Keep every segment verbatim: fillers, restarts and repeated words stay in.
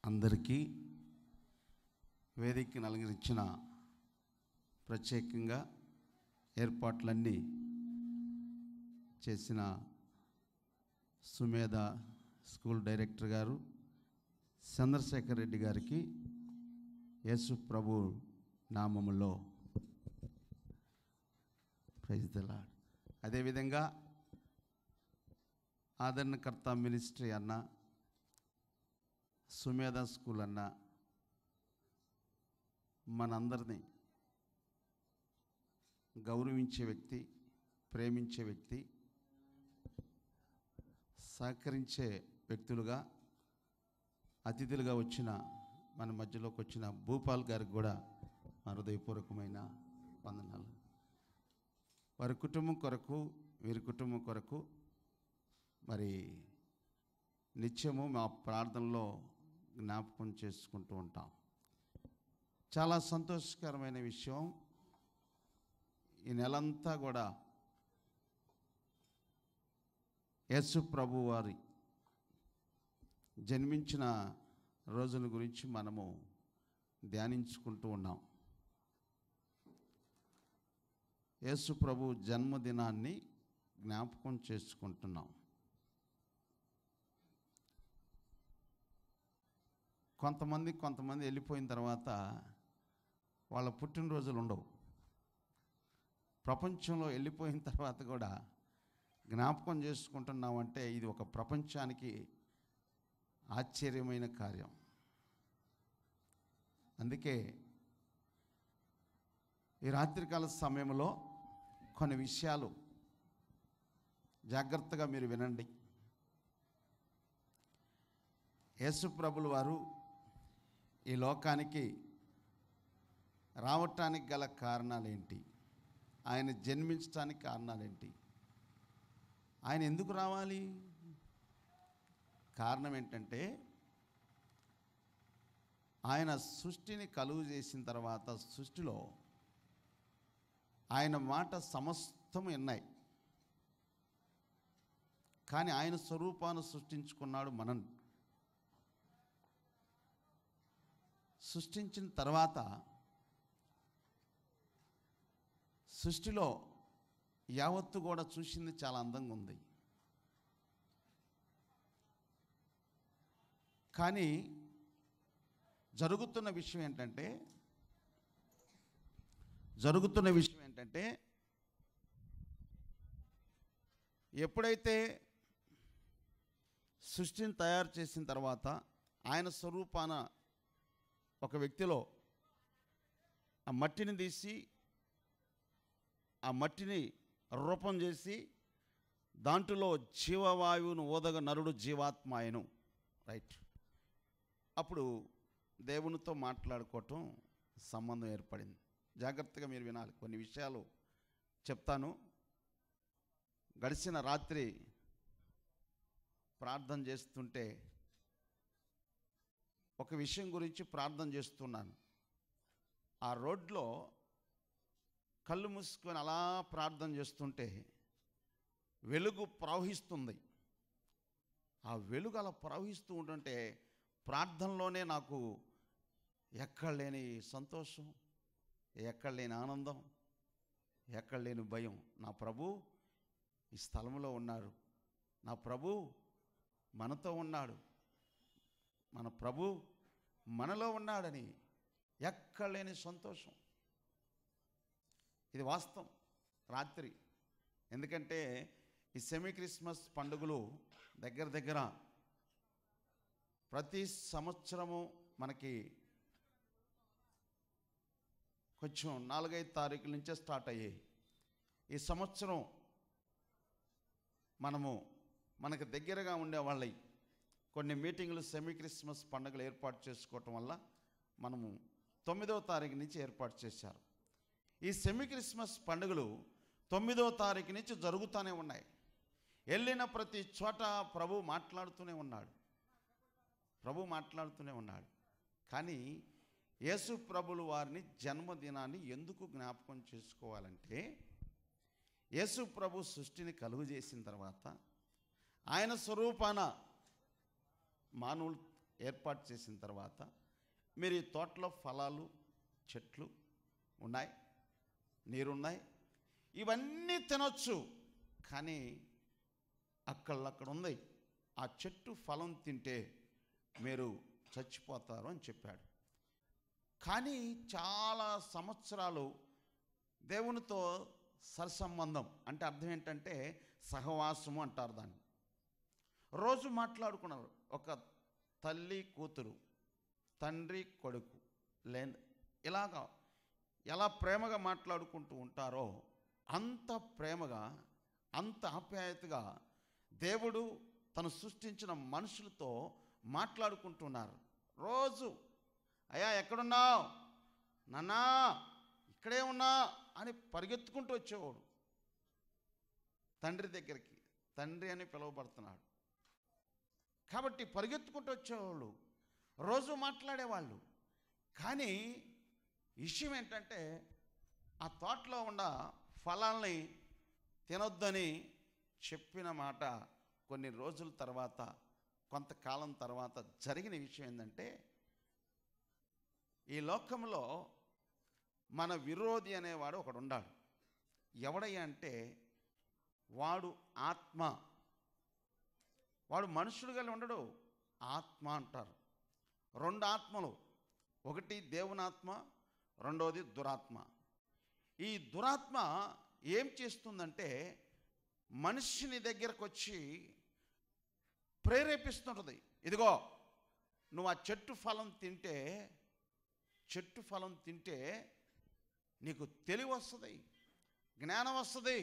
అందరికీ వేదికను అలంకరించిన ప్రత్యేకంగా ఏర్పాట్లన్నీ చేసిన సుమేధ స్కూల్ డైరెక్టర్ గారు చంద్రశేఖర్ రెడ్డి గారికి యేసు ప్రభు నామములో ప్రైజ్ ది లార్డ్. అదేవిధంగా ఆదరణకర్త మినిస్ట్రీ అన్న, సుమేధ స్కూల్ అన్న మనందరినీ గౌరవించే వ్యక్తి, ప్రేమించే వ్యక్తి, సహకరించే వ్యక్తులుగా అతిథులుగా వచ్చిన మన మధ్యలోకి వచ్చిన భూపాల్ గారికి కూడా మా హృదయపూర్వకమైన వందనాలు. వారి కుటుంబం కొరకు, వీరి కుటుంబం కొరకు మరి నిత్యము మా ప్రార్థనలో జ్ఞాపకం చేసుకుంటూ ఉంటాం. చాలా సంతోషకరమైన విషయం, ఈ నెలంతా కూడా యేసు ప్రభు వారి జన్మించిన రోజుల గురించి మనము ధ్యానించుకుంటూ ఉన్నాం. యేసు ప్రభు జన్మదినాన్ని జ్ఞాపకం చేసుకుంటున్నాం. కొంతమంది కొంతమంది వెళ్ళిపోయిన తర్వాత వాళ్ళ పుట్టినరోజులు ఉండవు. ప్రపంచంలో వెళ్ళిపోయిన తర్వాత కూడా జ్ఞాపకం చేసుకుంటున్నామంటే ఇది ఒక ప్రపంచానికి ఆశ్చర్యమైన కార్యం. అందుకే ఈ రాత్రికాల సమయంలో కొన్ని విషయాలు జాగ్రత్తగా మీరు వినండి. యేసు ప్రభుల వారు ఈ లోకానికి రావటానికి గల కారణాలేంటి, ఆయన జన్మించడానికి కారణాలేంటి, ఆయన ఎందుకు రావాలి? కారణం ఏంటంటే ఆయన సృష్టిని కలుగు చేసిన తర్వాత సృష్టిలో ఆయన మాట సమస్తం ఉన్నాయి, కానీ ఆయన స్వరూపాన్ని సృష్టించుకున్నాడు. మనం సృష్టించిన తర్వాత సృష్టిలో యావత్తు కూడా చూసింది చాలా అందంగా ఉంది. కానీ జరుగుతున్న విషయం ఏంటంటే జరుగుతున్న విషయం ఏంటంటే ఎప్పుడైతే సృష్టిని తయారు చేసిన తర్వాత ఆయన స్వరూపాన ఒక వ్యక్తిలో ఆ మట్టిని తీసి ఆ మట్టిని రూపం చేసి దాంట్లో జీవవాయువును ఓదగ నరుడు జీవాత్మాయను రైట్. అప్పుడు దేవునితో మాట్లాడుకోవటం సంబంధం ఏర్పడింది. జాగ్రత్తగా మీరు వినాలి. కొన్ని విషయాలు చెప్తాను. గడిచిన రాత్రి ప్రార్థన చేస్తుంటే ఒక విషయం గురించి ప్రార్థన చేస్తున్నాను. ఆ రోడ్లో కళ్ళు మూసుకొని అలా ప్రార్థన చేస్తుంటే వెలుగు ప్రవహిస్తుంది. ఆ వెలుగు అలా ప్రవహిస్తూ ఉంటుంటే ప్రార్థనలోనే నాకు ఎక్కడ లేని సంతోషం, ఎక్కడ లేని ఆనందం, ఎక్కడ లేని భయం. నా ప్రభు ఈ స్థలంలో ఉన్నారు, నా ప్రభు మనతో ఉన్నాడు, మన ప్రభు మనలో ఉన్నాడని ఎక్కడ లేని సంతోషం. ఇది వాస్తవం. రాత్రి ఎందుకంటే ఈ సెమీ క్రిస్మస్ పండుగలు దగ్గర దగ్గర ప్రతి సంవత్సరము మనకి కొంచెం నాలుగైదు తారీఖుల నుంచే స్టార్ట్ అయ్యాయి. ఈ సంవత్సరం మనము మనకు దగ్గరగా ఉండేవాళ్ళై కొన్ని మీటింగులు సెమీ క్రిస్మస్ పండుగలు ఏర్పాటు చేసుకోవటం వల్ల మనము తొమ్మిదవ తారీఖు నుంచి ఏర్పాటు చేశారు. ఈ సెమీ క్రిస్మస్ పండుగలు తొమ్మిదవ తారీఖు నుంచి జరుగుతూనే ఉన్నాయి. వెళ్ళిన ప్రతి చోట ప్రభు మాట్లాడుతూనే ఉన్నాడు, ప్రభు మాట్లాడుతూనే ఉన్నాడు. కానీ యేసు ప్రభులు వారిని జన్మదినాన్ని ఎందుకు జ్ఞాపకం చేసుకోవాలంటే యేసు ప్రభు సృష్టిని కలుగు చేసిన తర్వాత ఆయన స్వరూపాన మానవులు ఏర్పాటు చేసిన తర్వాత మీరు ఈ తోటలో ఫలాలు చెట్లు ఉన్నాయి, నీరున్నాయి, ఇవన్నీ తినొచ్చు, కానీ అక్కడక్కడ ఉంది, ఆ చెట్టు ఫలం తింటే మీరు చచ్చిపోతారు అని చెప్పాడు. కానీ చాలా సంవత్సరాలు దేవునితో సరసంబంధం అంటే అర్థం ఏంటంటే సహవాసము అంటారు దాన్ని. రోజు మాట్లాడుకున్నారు. ఒక తల్లి కూతురు, తండ్రి కొడుకు లేదు, ఇలాగా ఎలా ప్రేమగా మాట్లాడుకుంటూ ఉంటారో అంత ప్రేమగా అంత ఆప్యాయతగా దేవుడు తను సృష్టించిన మనుషులతో మాట్లాడుకుంటున్నారు. రోజు అయ్యా ఎక్కడున్నావు, నాన్నా ఇక్కడే ఉన్నా అని పరిగెత్తుకుంటూ వచ్చేవాడు తండ్రి దగ్గరికి. తండ్రి అని పిలువబడుతున్నాడు కాబట్టి పరిగెత్తుకుంటూ వచ్చేవాళ్ళు, రోజు మాట్లాడేవాళ్ళు. కానీ విషయం ఏంటంటే ఆ తోటలో ఉన్న ఫలాల్ని తినొద్దని చెప్పిన మాట కొన్ని రోజుల తర్వాత, కొంతకాలం తర్వాత జరిగిన విషయం ఏంటంటే, ఈ లోకంలో మన విరోధి అనేవాడు ఒకడు ఉన్నాడు. ఎవడయ్యా అంటే వాడు ఆత్మ. వాడు మనుషుడుగా ఉండడు, ఆత్మ అంటారు. రెండు ఆత్మలు, ఒకటి దేవునాత్మ, రెండోది దురాత్మ. ఈ దురాత్మ ఏం చేస్తుందంటే మనిషిని దగ్గరకు వచ్చి ప్రేరేపిస్తుంటుంది. ఇదిగో నువ్వు ఆ చెట్టు ఫలం తింటే చెట్టు ఫలం తింటే నీకు తెలివి వస్తుంది, జ్ఞానం వస్తుంది.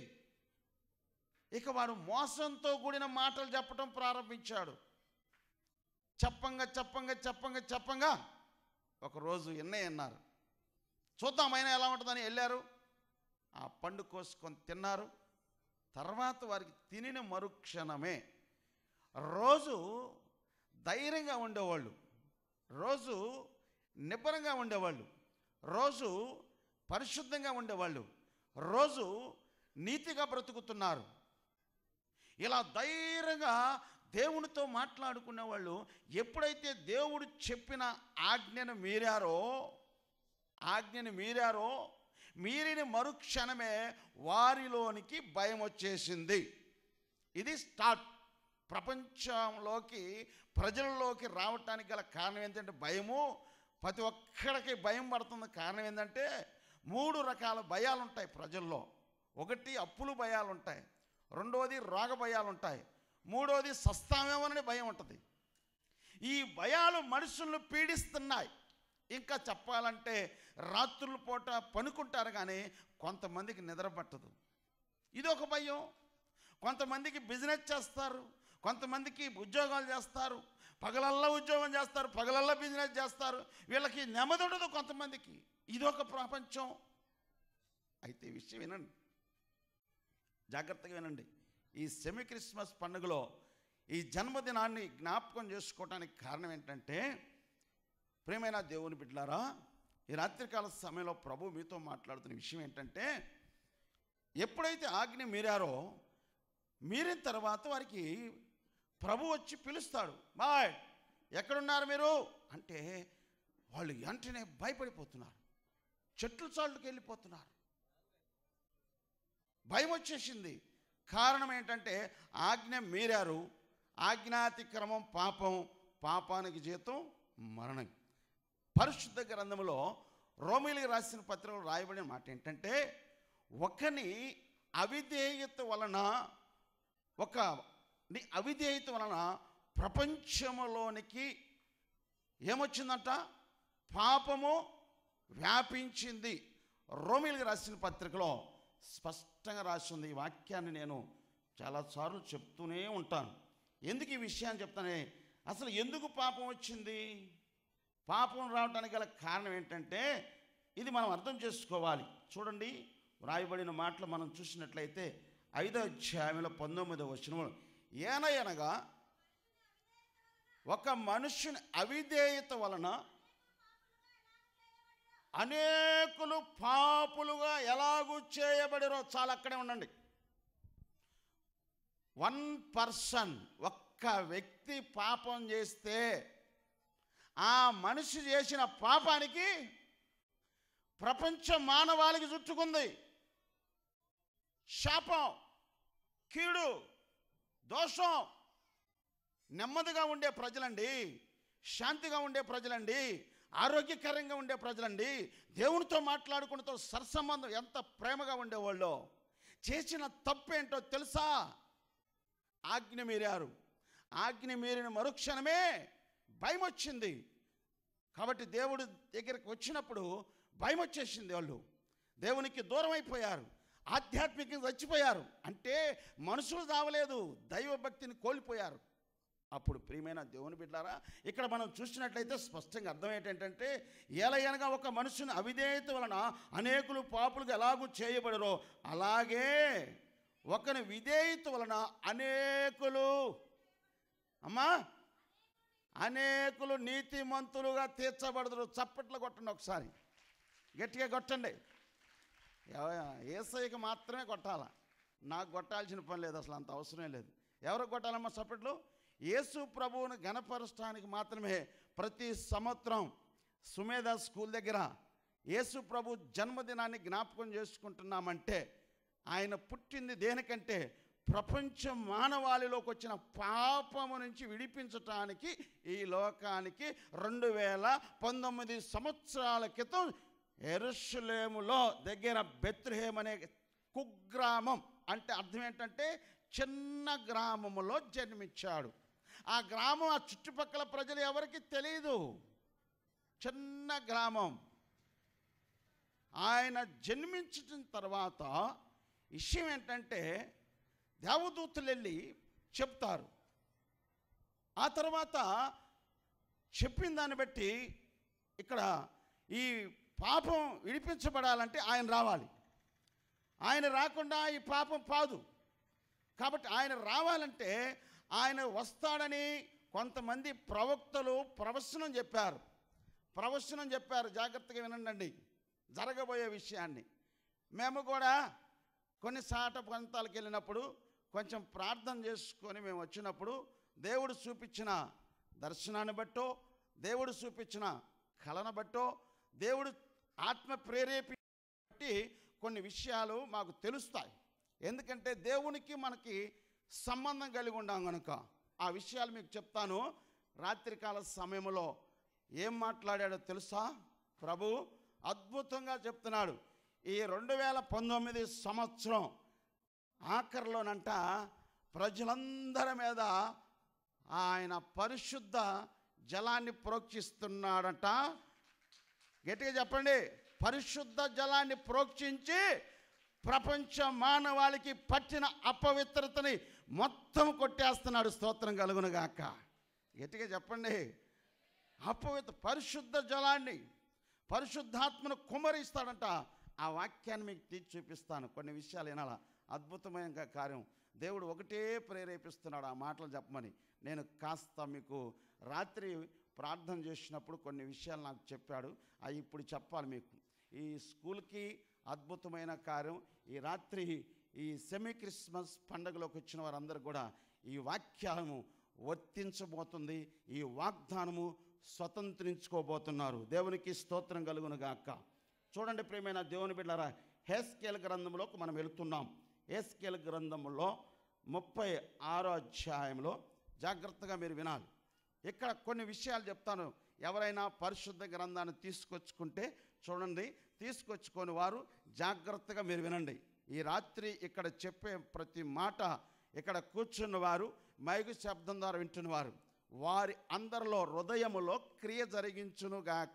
ఇక వాడు మోసంతో కూడిన మాటలు చెప్పటం ప్రారంభించాడు. చెప్పంగా చెప్పంగా చెప్పంగా చెప్పంగా ఒకరోజు ఎన్నే అన్నారు, చూద్దామైనా ఎలా ఉంటుందని వెళ్ళారు. ఆ పండు కోసుకొని తిన్నారు. తర్వాత వారికి తినిన మరుక్షణమే రోజు ధైర్యంగా ఉండేవాళ్ళు, రోజు నిబ్బరంగా ఉండేవాళ్ళు, రోజు పరిశుద్ధంగా ఉండేవాళ్ళు, రోజు నీతిగా బ్రతుకుతున్నారు. ఇలా ధైర్యంగా దేవునితో మాట్లాడుకునే వాళ్ళు ఎప్పుడైతే దేవుడు చెప్పిన ఆజ్ఞను మీరారో ఆజ్ఞను మీరారో మీరిన మరుక్షణమే వారిలోనికి భయం వచ్చేసింది. ఇది స్టార్ట్. ప్రపంచంలోకి ప్రజల్లోకి రావటానికి గల కారణం ఏంటంటే భయము. ప్రతి ఒక్కడికి భయం పడుతుంది. కారణం ఏంటంటే మూడు రకాల భయాలు ఉంటాయి ప్రజల్లో. ఒకటి అప్పులు భయాలు ఉంటాయి, రెండోది రోగ భయాలు ఉంటాయి, మూడోది సస్తామేమోనని భయం ఉంటుంది. ఈ భయాలు మనుషులను పీడిస్తున్నాయి. ఇంకా చెప్పాలంటే రాత్రుల పూట పనుకుంటారు కానీ కొంతమందికి నిద్ర పట్టదు. ఇది ఒక భయం. కొంతమందికి బిజినెస్ చేస్తారు, కొంతమందికి ఉద్యోగాలు చేస్తారు, పగలల్లా ఉద్యోగం చేస్తారు, పగలల్లా బిజినెస్ చేస్తారు, వీళ్ళకి నెమ్మది ఉండదు కొంతమందికి. ఇదొక ప్రపంచం. అయితే ఈ విషయం వినండి, జాగ్రత్తగా వినండి. ఈ సెమీ క్రిస్మస్ పండుగలో ఈ జన్మదినాన్ని జ్ఞాపకం చేసుకోవడానికి కారణం ఏంటంటే, ప్రియమైన దేవుని బిడ్డలారా, ఈ రాత్రికాల సమయంలో ప్రభు మీతో మాట్లాడుతున్న విషయం ఏంటంటే, ఎప్పుడైతే ఆజ్ఞ మీరారో మీరిన తర్వాత వారికి ప్రభు వచ్చి పిలుస్తాడు. బాయ్ ఎక్కడున్నారు మీరు అంటే వాళ్ళు వెంటనే భయపడిపోతున్నారు, చెట్లు చాటుకి వెళ్ళిపోతున్నారు. భయం వచ్చేసింది. కారణం ఏంటంటే ఆజ్ఞ మీరారు. ఆజ్ఞాతిక్రమం పాపం, పాపానికి జీతం మరణం. పరిశుద్ధ గ్రంథంలో రోమీయులకు రాసిన పత్రికలో రాయబడిన మాట ఏంటంటే, ఒకని అవిధేయత వలన ఒక నీ అవిధేయత వలన ప్రపంచంలోనికి ఏమొచ్చిందంట? పాపము వ్యాపించింది. రోమీయులకు రాసిన పత్రికలో స్పష్టంగా రాసి ఉంది. ఈ వాక్యాన్ని నేను చాలాసార్లు చెప్తూనే ఉంటాను. ఎందుకు ఈ విషయాన్ని చెప్తానే, అసలు ఎందుకు పాపం వచ్చింది, పాపం రావడానికి గల కారణం ఏంటంటే ఇది మనం అర్థం చేసుకోవాలి. చూడండి, వ్రాయబడిన మాటలు మనం చూసినట్లయితే ఐదో అధ్యాయంలో పంతొమ్మిదవ వచనంలో, ఏనయనగా ఒక మనుషుని అవిధేయత వలన అనేకులు పాపులుగా ఎలాగూ చేయబడిరో. చాలా అక్కడే ఉండండి. వన్ పర్సన్, ఒక్క వ్యక్తి పాపం చేస్తే ఆ మనిషి చేసిన పాపానికి ప్రపంచ మానవాళికి చుట్టుకుంది. శాపం, కీడు, దోషం. నెమ్మదిగా ఉండే ప్రజలండి, శాంతిగా ఉండే ప్రజలండి, ఆరోగ్యకరంగా ఉండే ప్రజలండి, దేవునితో మాట్లాడుకుంటూ సత్సంబంధం ఎంత ప్రేమగా ఉండేవాళ్ళు. చేసిన తప్పేంటో తెలుసా? ఆజ్ఞ మీరారు. ఆజ్ఞ మీరిన మరుక్షణమే భయం వచ్చింది. కాబట్టి దేవుడి దగ్గరికి వచ్చినప్పుడు భయం వచ్చేసింది. వాళ్ళు దేవునికి దూరం అయిపోయారు, ఆధ్యాత్మికంగా చచ్చిపోయారు. అంటే మనుషులు చావలేదు, దైవభక్తిని కోల్పోయారు. అప్పుడు ప్రియమైన దేవుని బిడ్డలారా, ఇక్కడ మనం చూసినట్లయితే స్పష్టంగా అర్థం ఏంటంటే, ఏలయనగా ఒక మనుషుని అవిధేయత వలన అనేకులు పాపులుగా ఎలాగూ చేయబడరో అలాగే ఒకని విధేయత వలన అనేకులు అమ్మా అనేకులు నీతిమంతులుగా తీర్చబడదురు. చప్పట్లు కొట్టండి, ఒకసారి గట్టిగా కొట్టండి. యేసయ్యకి మాత్రమే కొట్టాల, నాకు కొట్టాల్సిన పని లేదు, అసలు అంత అవసరమే లేదు. ఎవరికి కొట్టాలమ్మా చప్పట్లు? యేసు ప్రభువును గణపరచడానికి మాత్రమే ప్రతి సంవత్సరం సుమేధ స్కూల్ దగ్గర యేసు ప్రభు జన్మదినాన్ని జ్ఞాపకం చేసుకుంటున్నామంటే, ఆయన పుట్టింది దేనికంటే ప్రపంచ మానవాళిలోకి వచ్చిన పాపము నుంచి విడిపించటానికి ఈ లోకానికి రెండు వేల పంతొమ్మిది సంవత్సరాల క్రితం యెరూషలేములో దగ్గర బెత్లెహేం అనే కుగ్రామం, అంటే అర్థం ఏంటంటే చిన్న గ్రామములో జన్మించాడు. ఆ గ్రామం, ఆ చుట్టుపక్కల ప్రజలు ఎవరికి తెలియదు, చిన్న గ్రామం. ఆయన జన్మించిన తర్వాత విషయం ఏంటంటే దేవదూతలు వెళ్ళి చెప్తారు. ఆ తర్వాత చెప్పిన దాన్ని బట్టి ఇక్కడ ఈ పాపం విడిపించబడాలంటే ఆయన రావాలి. ఆయన రాకుండా ఈ పాపం పాదు. కాబట్టి ఆయన రావాలంటే ఆయన వస్తాడని కొంతమంది ప్రవక్తలు ప్రవచనం చెప్పారు. ప్రవచనం చెప్పారు జాగ్రత్తగా వినండి జరగబోయే విషయాన్ని. మేము కూడా కొన్ని సాట ప్రాంతాలకు వెళ్ళినప్పుడు కొంచెం ప్రార్థన చేసుకొని మేము వచ్చినప్పుడు దేవుడు చూపించిన దర్శనాన్ని బట్టో, దేవుడు చూపించిన కళను బట్టో, దేవుడు ఆత్మ ప్రేరేపి కొన్ని విషయాలు మాకు తెలుస్తాయి. ఎందుకంటే దేవునికి మనకి సంబంధం కలిగి ఉన్నాం కనుక ఆ విషయాలు మీకు చెప్తాను. రాత్రికాల సమయంలో ఏం మాట్లాడాడో తెలుసా? ప్రభు అద్భుతంగా చెప్తున్నాడు. ఈ రెండు వేల పంతొమ్మిది సంవత్సరం ఆఖరిలోనంట ప్రజలందరి మీద ఆయన పరిశుద్ధ జలాన్ని ప్రోక్షిస్తున్నాడట. గట్టిగా చెప్పండి, పరిశుద్ధ జలాన్ని ప్రోక్షించి ప్రపంచ మానవాళికి పట్టిన అపవిత్రతని మొత్తం కొట్టేస్తున్నాడు. స్తోత్రం కలుగునుగాక. గట్టిగా చెప్పండి. అపవిత్ర పరిశుద్ధ జలాన్ని, పరిశుద్ధాత్మను కుమ్మరిస్తాడంట. ఆ వాక్యాన్ని మీకు తీర్చి చూపిస్తాను. కొన్ని విషయాలు వినాలా, అద్భుతమైన కార్యం. దేవుడు ఒకటే ప్రేరేపిస్తున్నాడు ఆ మాటలు చెప్పమని. నేను కాస్త మీకు రాత్రి ప్రార్థన చేసినప్పుడు కొన్ని విషయాలు నాకు చెప్పాడు, అవి ఇప్పుడు చెప్పాలి మీకు. ఈ స్కూల్కి అద్భుతమైన కార్యం. ఈ రాత్రి ఈ సెమీ క్రిస్మస్ పండుగలోకి వచ్చిన వారందరూ కూడా ఈ వాక్యము వర్తించబోతుంది. ఈ వాగ్దానము స్వతంత్రించుకోబోతున్నారు. దేవునికి స్తోత్రం కలుగును గాక. చూడండి ప్రియమైన దేవుని బిడ్డలారా, హెస్కేల్ గ్రంథంలోకి మనం వెళుతున్నాం. హెస్కేల్ గ్రంథంలో ముప్పై ఆరో అధ్యాయంలో జాగ్రత్తగా మీరు వినాలి. ఇక్కడ కొన్ని విషయాలు చెప్తాను. ఎవరైనా పరిశుద్ధ గ్రంథాన్ని తీసుకొచ్చుకుంటే చూడండి, తీసుకొచ్చుకొని వారు జాగ్రత్తగా మీరు వినండి. ఈ రాత్రి ఇక్కడ చెప్పే ప్రతి మాట ఇక్కడ కూర్చున్న వారు, మైకు శబ్దం ద్వారా వింటున్నవారు, వారి అందరిలో హృదయములో క్రియ జరిగించునుగాక.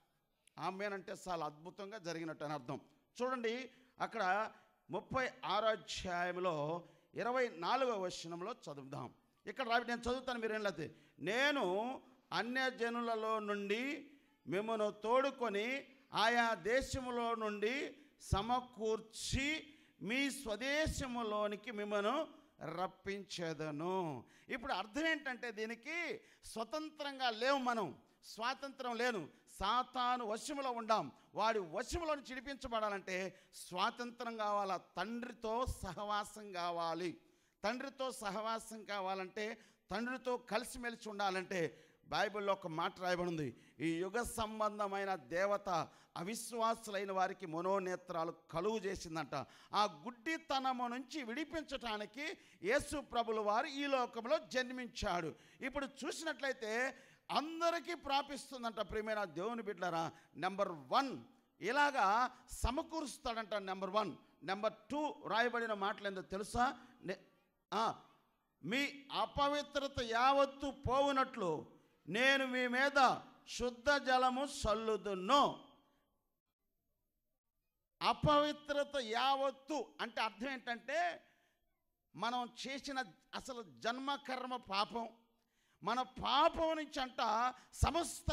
ఆమేనంటే చాలా అద్భుతంగా జరిగినట్టు అని అర్థం. చూడండి అక్కడ ముప్పై ఆరో అధ్యాయంలో ఇరవై నాలుగవ వచనంలో చదువుదాం. ఇక్కడ రావి నేను చదువుతాను, మీరు ఏంటంటే, నేను అన్యజనులలో నుండి మిమ్మను తోడుకొని ఆయా దేశములో నుండి సమకూర్చి మీ స్వదేశములోనికి మిమ్మను రప్పించేదను. ఇప్పుడు అర్థం ఏంటంటే దీనికి స్వతంత్రంగా లేవు, మనం స్వాతంత్రం లేను, సాతాను వశములో ఉండాం. వాడి వశములో చిడిపించబడాలంటే స్వాతంత్రం కావాలా, తండ్రితో సహవాసం కావాలి. తండ్రితో సహవాసం కావాలంటే, తండ్రితో కలిసిమెలిసి ఉండాలంటే బైబిల్లో ఒక మాట రాయబడి ఉంది, ఈ యుగ సంబంధమైన దేవత అవిశ్వాసులైన వారికి మనోనేత్రాలు కలుగు చేసిందంట. ఆ గుడ్డితనము నుంచి విడిపించటానికి యేసు ప్రభుల వారు ఈ లోకంలో జన్మించాడు. ఇప్పుడు చూసినట్లయితే అందరికీ ప్రాపిస్తుందంట. ప్రియమైన దేవుని బిడ్డలారా, నెంబర్ వన్ ఇలాగా సమకూరుస్తాడంట. Number one. నెంబర్ టూ రాయబడిన మాటలు ఏందో తెలుసా? మీ అపవిత్రత యావత్తు పోవునట్లు నేను మీ మీద శుద్ధ జలము చల్లుదును. అపవిత్రత యావత్తు అంటే అర్థం ఏంటంటే, మనం చేసిన అసలు జన్మకర్మ పాపం, మన పాపం నుంచి అంట, సమస్త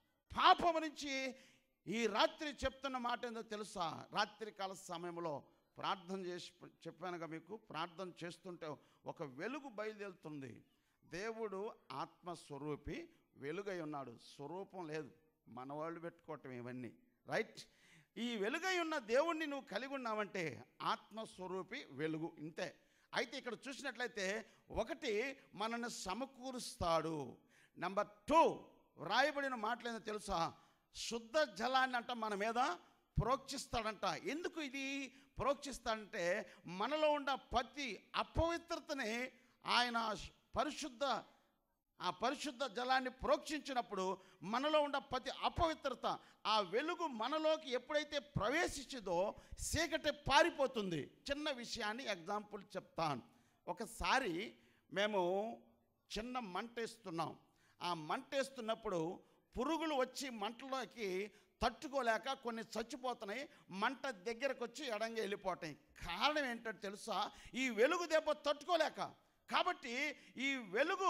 పాపం నుంచి ఈ రాత్రి చెప్తున్న మాట ఏందో తెలుసా? రాత్రికాల సమయంలో ప్రార్థన చేసి చెప్పానుగా మీకు, ప్రార్థన చేస్తుంటే ఒక వెలుగు బయలుదేరుతుంది. దేవుడు ఆత్మస్వరూపి, వెలుగై ఉన్నాడు. స్వరూపం లేదు, మనవాళ్ళు పెట్టుకోవటం ఇవన్నీ, రైట్? ఈ వెలుగై ఉన్న దేవుణ్ణి నువ్వు కలిగి ఉన్నావంటే ఆత్మస్వరూపి, వెలుగు, ఇంతే. అయితే ఇక్కడ చూసినట్లయితే ఒకటి మనల్ని సమకూరుస్తాడు. నెంబర్ టూ రాయబడిన మాటలేదో తెలుసా? శుద్ధ జలాన్ని అంట మన మీద ప్రోక్షిస్తాడంట. ఎందుకు ఇది ప్రోక్షిస్తాడంటే, మనలో ఉన్న ప్రతి అపవిత్రతని ఆయన పరిశుద్ధ ఆ పరిశుద్ధ జలాన్ని ప్రోక్షించినప్పుడు మనలో ఉన్న ప్రతి అపవిత్రత, ఆ వెలుగు మనలోకి ఎప్పుడైతే ప్రవేశించిందో చీకటి పారిపోతుంది. చిన్న విషయాన్ని ఎగ్జాంపుల్ చెప్తాను. ఒకసారి మేము చిన్న మంటేస్తున్నాం. ఆ మంటేస్తున్నప్పుడు పురుగులు వచ్చి మంటలోకి తట్టుకోలేక కొన్ని చచ్చిపోతున్నాయి. మంట దగ్గరకు వచ్చి ఎడంగా వెళ్ళిపోతాయి. కారణం ఏంటంటే తెలుసా? ఈ వెలుగు దెబ్బ తట్టుకోలేక. కాబట్టి ఈ వెలుగు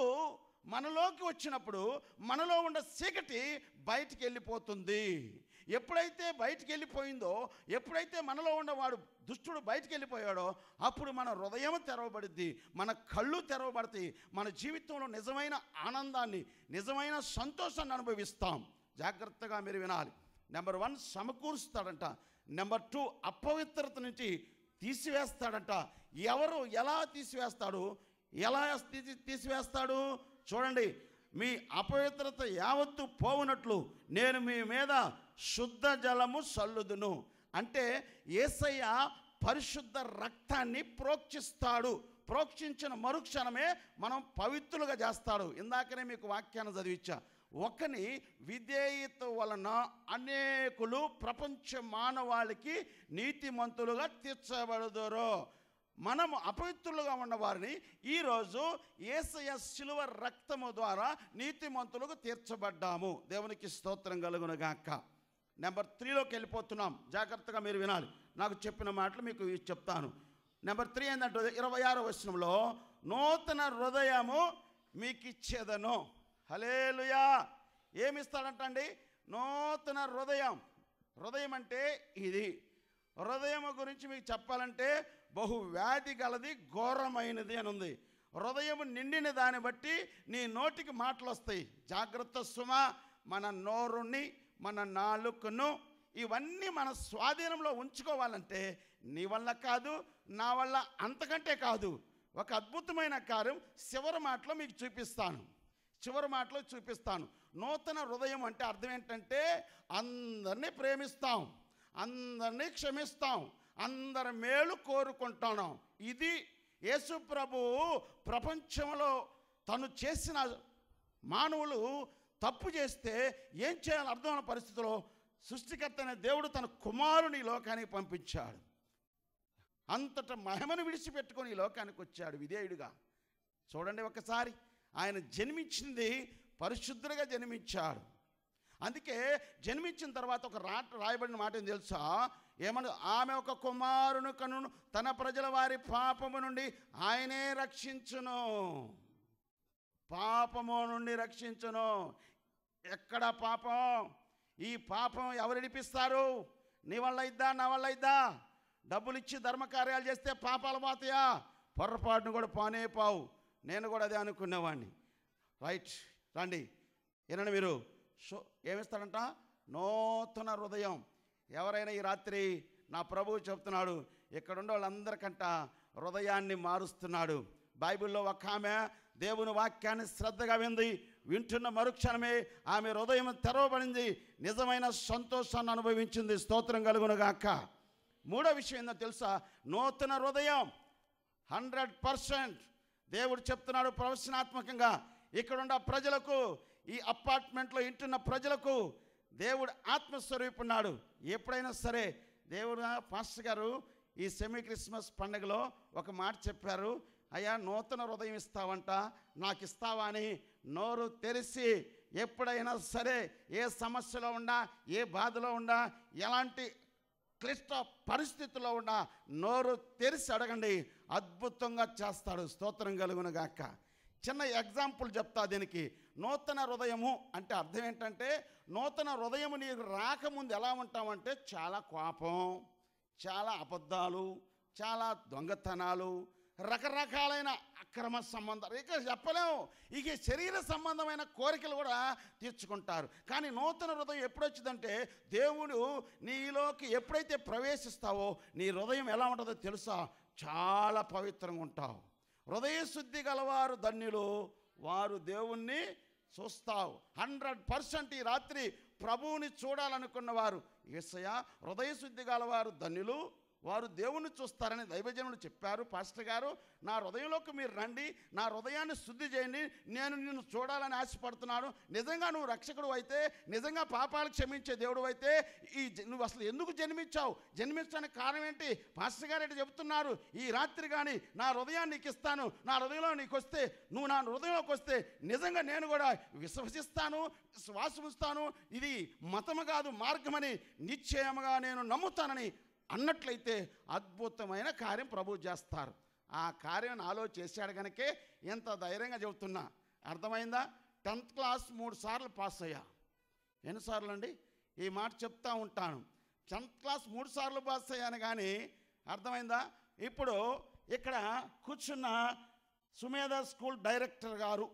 మనలోకి వచ్చినప్పుడు మనలో ఉన్న చీకటి బయటికి వెళ్ళిపోతుంది. ఎప్పుడైతే బయటికి వెళ్ళిపోయిందో, ఎప్పుడైతే మనలో ఉన్నవాడు దుష్టుడు బయటికి వెళ్ళిపోయాడో, అప్పుడు మన హృదయం తెరవబడుద్ది, మన కళ్ళు తెరవబడతాయి, మన జీవితంలో నిజమైన ఆనందాన్ని, నిజమైన సంతోషాన్ని అనుభవిస్తాం. జాగ్రత్తగా మీరు వినాలి. నెంబర్ వన్ సమకూరుస్తాడంట. నెంబర్ టూ అపవిత్రత నుంచి తీసివేస్తాడంట. ఎవరు ఎలా తీసివేస్తాడు? ఎలా తీసి తీసివేస్తాడు చూడండి. మీ అపవిత్రత యావత్తు పోవునట్లు నేను మీ మీద శుద్ధ జలము చల్లుదును. అంటే యేసయ్య పరిశుద్ధ రక్తాన్ని ప్రోక్షిస్తాడు. ప్రోక్షించిన మరుక్షణమే మనం పవిత్రులుగా చేస్తాడు. ఇందాకనే మీకు వాక్యాన్ని చదివించా. ఒకని విధేయత వలన అనేకులు ప్రపంచ మానవాళికి నీతిమంతులుగా తీర్చబడుదురు. మనము అపవిత్రులుగా ఉన్న వారిని ఈరోజు యేసయ్య శిలువ రక్తము ద్వారా నీతిమంతులుగా తీర్చబడ్డాము. దేవునికి స్తోత్రం కలుగునుగాక. నెంబర్ త్రీలోకి వెళ్ళిపోతున్నాం. జాగ్రత్తగా మీరు వినాలి. నాకు చెప్పిన మాటలు మీకు చెప్తాను. నెంబర్ త్రీ ఏంటంటే ఇరవై ఆరో వచనంలో, నూతన హృదయము మీకు ఇచ్చేదను. హల్లెలూయా. ఏమిస్తాడంటండి? నూతన హృదయం. హృదయం అంటే ఇది. హృదయం గురించి మీకు చెప్పాలంటే బహు వ్యాధి గలది, ఘోరమైనది అని ఉంది. హృదయం నిండిన దాన్ని బట్టి నీ నోటికి మాటలు వస్తాయి. జాగ్రత్త సుమ. మన నోరుని, మన నాలుకను, ఇవన్నీ మన స్వాధీనంలో ఉంచుకోవాలంటే నీ వల్ల కాదు, నా వల్ల అంతకంటే కాదు. ఒక అద్భుతమైన కార్యం చివరి మాటలో మీకు చూపిస్తాను. చివరి మాటలో చూపిస్తాను. నూతన హృదయం అంటే అర్థం ఏంటంటే, అందరినీ ప్రేమిస్తాం, అందరినీ క్షమిస్తాం, అందరి మేలు కోరుకుంటాను. ఇది యేసు ప్రభువు ప్రపంచంలో తను చేసిన, మానవులు తప్పు చేస్తే ఏం చేయాలో అర్థమైన పరిస్థితిలో సృష్టికర్త అనే దేవుడు తన కుమారుని ఈ లోకానికి పంపించాడు. అంతట మహిమను విడిచిపెట్టుకొని ఈ లోకానికి వచ్చాడు విధేయుడిగా. చూడండి ఒకసారి, ఆయన జన్మించింది పరిశుద్ధుడిగా జన్మించాడు. అందుకే జన్మించిన తర్వాత ఒక రా రాయబడిన మాట ఏం తెలుసా? ఏమన్నా, ఆమె ఒక కుమారుని కనును, తన ప్రజల వారి పాపము నుండి ఆయనే రక్షించును. పాపము నుండి రక్షించును. ఎక్కడ పాపం? ఈ పాపం ఎవరు విడిపిస్తారు? నీ వల్ల ఇద్దా, నా వల్ల ఇద్దా? డబ్బులు ఇచ్చి ధర్మకార్యాలు చేస్తే పాపాలు పోతాయా? పొరపాటును కూడా పానే పావు. నేను కూడా అదే అనుకునేవాడిని. రైట్, రండి ఏనండి మీరు. సో ఏమిస్తాడంట? నూతన హృదయం. ఎవరైనా ఈ రాత్రి నా ప్రభువు చెప్తున్నాడు, ఇక్కడున్న వాళ్ళందరికంట హృదయాన్ని మారుస్తున్నాడు. బైబిల్లో ఒక ఆమె దేవుని వాక్యాన్ని శ్రద్ధగా వింది, వింటున్న మరుక్షణమే ఆమె హృదయం తెరవబడింది, నిజమైన సంతోషాన్ని అనుభవించింది. స్తోత్రం కలుగునుగాక. మూడో విషయం ఏందో తెలుసా? నూతన హృదయం. హండ్రెడ్ పర్సెంట్ దేవుడు చెప్తున్నాడు ప్రవచనాత్మకంగా, ఇక్కడున్న ప్రజలకు, ఈ అపార్ట్మెంట్లో ఇంటున్న ప్రజలకు దేవుడు ఆత్మస్వరూపున్నాడు. ఎప్పుడైనా సరే దేవుడు, పాస్టర్ గారు ఈ సెమీ క్రిస్మస్ పండుగలో ఒక మాట చెప్పారు, అయ్యా నూతన హృదయం ఇస్తావంట, నాకు ఇస్తావా అని నోరు తెరిచి ఎప్పుడైనా సరే ఏ సమస్యలో ఉన్నా, ఏ బాధలో ఉన్నా, ఎలాంటి క్లిష్ట పరిస్థితుల్లో ఉన్నా నోరు తెరిచి అడగండి, అద్భుతంగా చేస్తాడు. స్తోత్రం కలుగునుగాక. చిన్న ఎగ్జాంపుల్ చెప్తా దీనికి. నూతన హృదయము అంటే అర్థం ఏంటంటే, నూతన హృదయము నీకు రాకముందు ఎలా ఉంటామంటే చాలా కోపం, చాలా అబద్ధాలు, చాలా దొంగతనాలు, రకరకాలైన అక్రమ సంబంధాలు, ఇక చెప్పలేము. ఇక శరీర సంబంధమైన కోరికలు కూడా తీర్చుకుంటారు. కానీ నూతన హృదయం ఎప్పుడొచ్చిందంటే, దేవుడు నీలోకి ఎప్పుడైతే ప్రవేశిస్తావో నీ హృదయం ఎలా ఉంటుందో తెలుసా? చాలా పవిత్రంగా ఉంటావు. హృదయ శుద్ధి గలవారు ధన్యులు, వారు దేవుణ్ణి చూస్తావు. హండ్రెడ్ పర్సెంట్ ఈ రాత్రి ప్రభువుని చూడాలనుకున్న వారు, యేసయ్య హృదయ శుద్ధి గలవారు ధన్యులు, వారు దేవుణ్ణి చూస్తారని దైవజనులు చెప్పారు. పాస్టర్ గారు, నా హృదయంలోకి మీరు రండి, నా హృదయాన్ని శుద్ధి చేయండి, నేను నిన్ను చూడాలని ఆశపడుతున్నాను. నిజంగా నువ్వు రక్షకుడు అయితే, నిజంగా పాపాలు క్షమించే దేవుడు అయితే, ఈ నువ్వు అసలు ఎందుకు జన్మించావు, జన్మించడానికి కారణం ఏంటి? పాస్టర్ గారు ఏంటి చెప్తున్నారు? ఈ రాత్రి కానీ నా హృదయాన్ని నీకు ఇస్తాను, నా హృదయంలో నీకు వస్తే, నువ్వు నా హృదయంలోకి వస్తే నిజంగా నేను కూడా విశ్వసిస్తాను, శ్వాసముస్తాను, ఇది మతము కాదు మార్గమని నిశ్చయముగా నేను నమ్ముతానని అన్నట్లయితే అద్భుతమైన కార్యం ప్రభు చేస్తారు. ఆ కార్యం నాలో చేశాడు కనుకే ఎంత ధైర్యంగా చెబుతున్నా. అర్థమైందా? టెన్త్ క్లాస్ మూడు సార్లు పాస్ అయ్యా. ఎన్నిసార్లు అండి? ఈ మాట చెప్తా ఉంటాను. టెన్త్ క్లాస్ మూడు సార్లు పాస్ అయ్యాను. కానీ అర్థమైందా? ఇప్పుడు ఇక్కడ కూర్చున్న సుమేధ స్కూల్ డైరెక్టర్ గారు,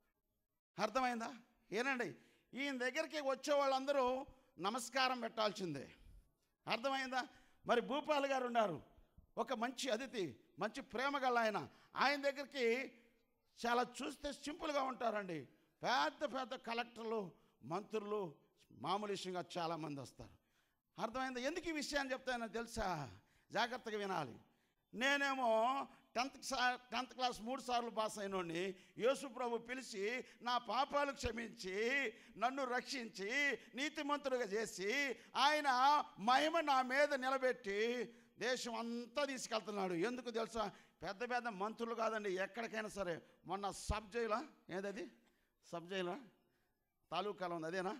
అర్థమైందా? ఏనండి, ఈయన దగ్గరికి వచ్చే వాళ్ళందరూ నమస్కారం పెట్టాల్సిందే. అర్థమైందా? మరి భూపాల్ గారు ఉన్నారు, ఒక మంచి అతిథి, మంచి ప్రేమ గల ఆయన. ఆయన దగ్గరికి చాలా చూస్తే సింపుల్గా ఉంటారండి. పెద్ద పెద్ద కలెక్టర్లు, మంత్రులు, మామూలు విషయంగా చాలామంది వస్తారు. అర్థమైందా? ఎందుకు ఈ విషయాన్ని చెప్తానో తెలుసా? జాగ్రత్తగా వినాలి. నేనేమో టెన్త్ టెన్త్ క్లాస్ మూడు సార్లు పాస్ అయినోడిని యేసు ప్రభు పిలిచి నా పాపాలు క్షమించి నన్ను రక్షించి నీతిమంతుడిగా చేసి ఆయన మహిమ నా మీద నిలబెట్టి దేశం అంతా తీసుకెళ్తున్నాడు. ఎందుకు తెలుసా? పెద్ద పెద్ద మంత్రులు కాదండి, ఎక్కడికైనా సరే. మొన్న సబ్ జైలా, ఏదది సబ్ జైలా తాలూకాలో ఉంది, అదేనా?